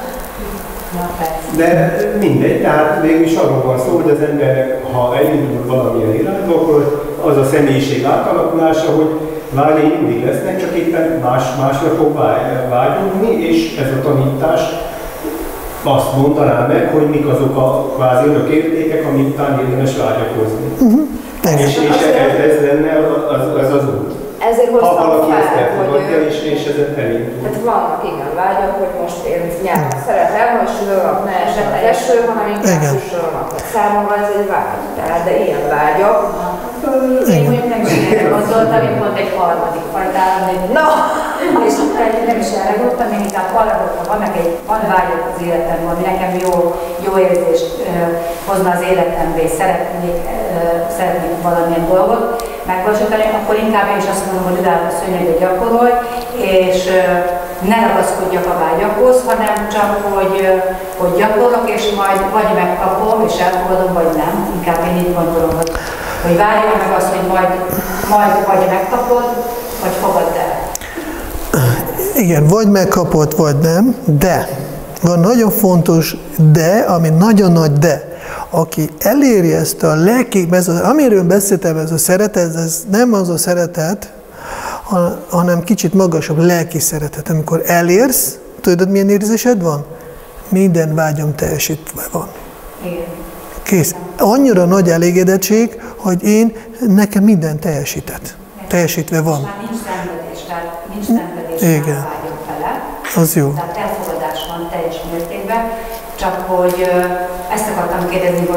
Speaker 4: De mindegy, tehát mégis arról van szó, hogy az ember, ha elindul valamilyen irányba, akkor az a személyiség átalakulása, hogy vágyai mindig lesznek, csak éppen más, másra fog vágyódni, és ez a tanítás azt mondaná meg, hogy mik azok a kvázi örök értékek, amik után érdemes vágyakozni. Uh-huh. És, és ez, ez lenne az, az az út.
Speaker 5: Ezért hoztam fel, hogy...
Speaker 4: És, és ezen elindul.
Speaker 5: Hát vannak igen vágyak, hogy most én nyáron szeretem, hogy sülőnap ne esett eső, hanem inkább süsülőnap. Számomra ez egy vágy. Tehát, de ilyen vágyak.
Speaker 1: Én mondjuk nem is erre gondoltam, én pont egy harmadik fajtára, no! És nem is erre gondoltam, én inkább arra gondoltam, vannak egy van vágyok az életemben, ami nekem jó, jó érzést hozna az életembe, és szeretnék, szeretnék valamilyen dolgot megvalósítani, akkor inkább én is azt mondom, hogy odáll a szőnyegre gyakorolj, és ne ragaszkodjak a vágyakhoz, hanem csak, hogy, hogy gyakorlok, és majd vagy megkapom, és elfogadom, vagy nem. Inkább én így gondolom, hogy, hogy várjam meg azt, hogy majd, majd vagy megkapod, vagy fogadd el.
Speaker 2: Igen, vagy megkapod, vagy nem, de van nagyon fontos de, ami nagyon nagy de. Aki eléri ezt a lelki, ez az, amiről beszéltem, ez a szeretet, ez nem az a szeretet, hanem kicsit magasabb lelki szeretet. Amikor elérsz, tudod, milyen érzésed van? Minden vágyam teljesítve van.
Speaker 1: Igen.
Speaker 2: Kész. Annyira nagy elégedettség, hogy én, nekem minden teljesített. Teljesítve van.
Speaker 1: Már nincs szenvedés, tehát nincs szenvedés, igen. Már vágyom fele.
Speaker 2: Az jó.
Speaker 1: Tehát elfogadás van teljes mértékben. Csak hogy ezt akartam kérdezni, hogy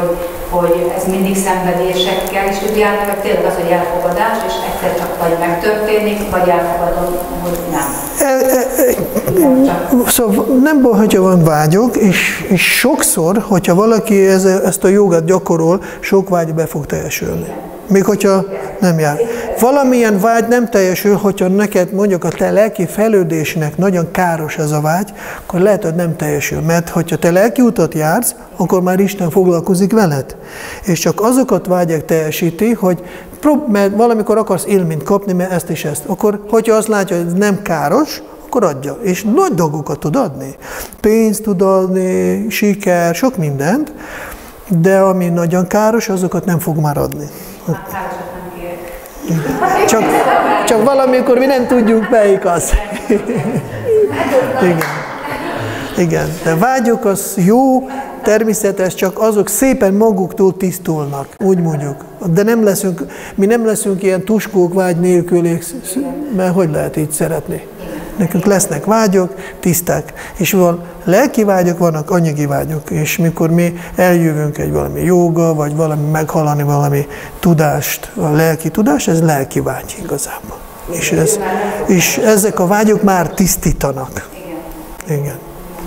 Speaker 1: hogy ez mindig szenvedésekkel is tud járni, vagy tényleg az, hogy elfogadás, és egyszer csak vagy megtörténik, vagy elfogadom, hogy nem.
Speaker 2: E, e, e, szóval nem baj, hogyha van vágyok, és, és sokszor, hogyha valaki ez, ezt a jogát gyakorol, sok vágy be fog teljesülni. Még hogyha nem jár. Valamilyen vágy nem teljesül, hogyha neked mondjuk a te lelki fejlődésnek nagyon káros ez a vágy, akkor lehet, hogy nem teljesül. Mert hogyha te lelki utat jársz, akkor már Isten foglalkozik veled. És csak azokat vágyák teljesíti, hogy mert valamikor akarsz élményt kapni, mert ezt és ezt. Akkor, hogyha azt látja, hogy ez nem káros, akkor adja. És nagy dolgokat tud adni. Pénzt tud adni, siker, sok mindent, de ami nagyon káros, azokat nem fog már adni. Csak, csak valamikor mi nem tudjuk, melyik az. Igen. Igen. De vágyok az jó, természetes, csak azok szépen maguktól tisztulnak, úgy mondjuk. De nem leszünk, mi nem leszünk ilyen tuskók vágy nélküliek, mert hogy lehet így szeretni? Nekünk lesznek vágyok, tiszták, és van lelki vágyok, vannak anyagi vágyok, és mikor mi eljövünk egy valami jóga, vagy valami meghallani valami tudást, a lelki tudás, ez lelki vágy igazából. És, ez, és ezek a vágyok már tisztítanak. Igen.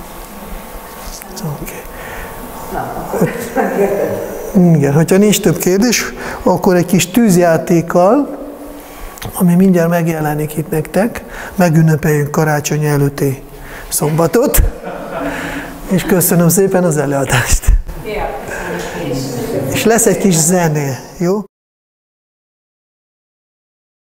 Speaker 2: Okay. Igen, hogyha nincs több kérdés, akkor egy kis tűzjátékkal, ami mindjárt megjelenik itt nektek, megünnepeljünk karácsony előtti szombatot, és köszönöm szépen az előadást. És lesz egy kis zené, jó?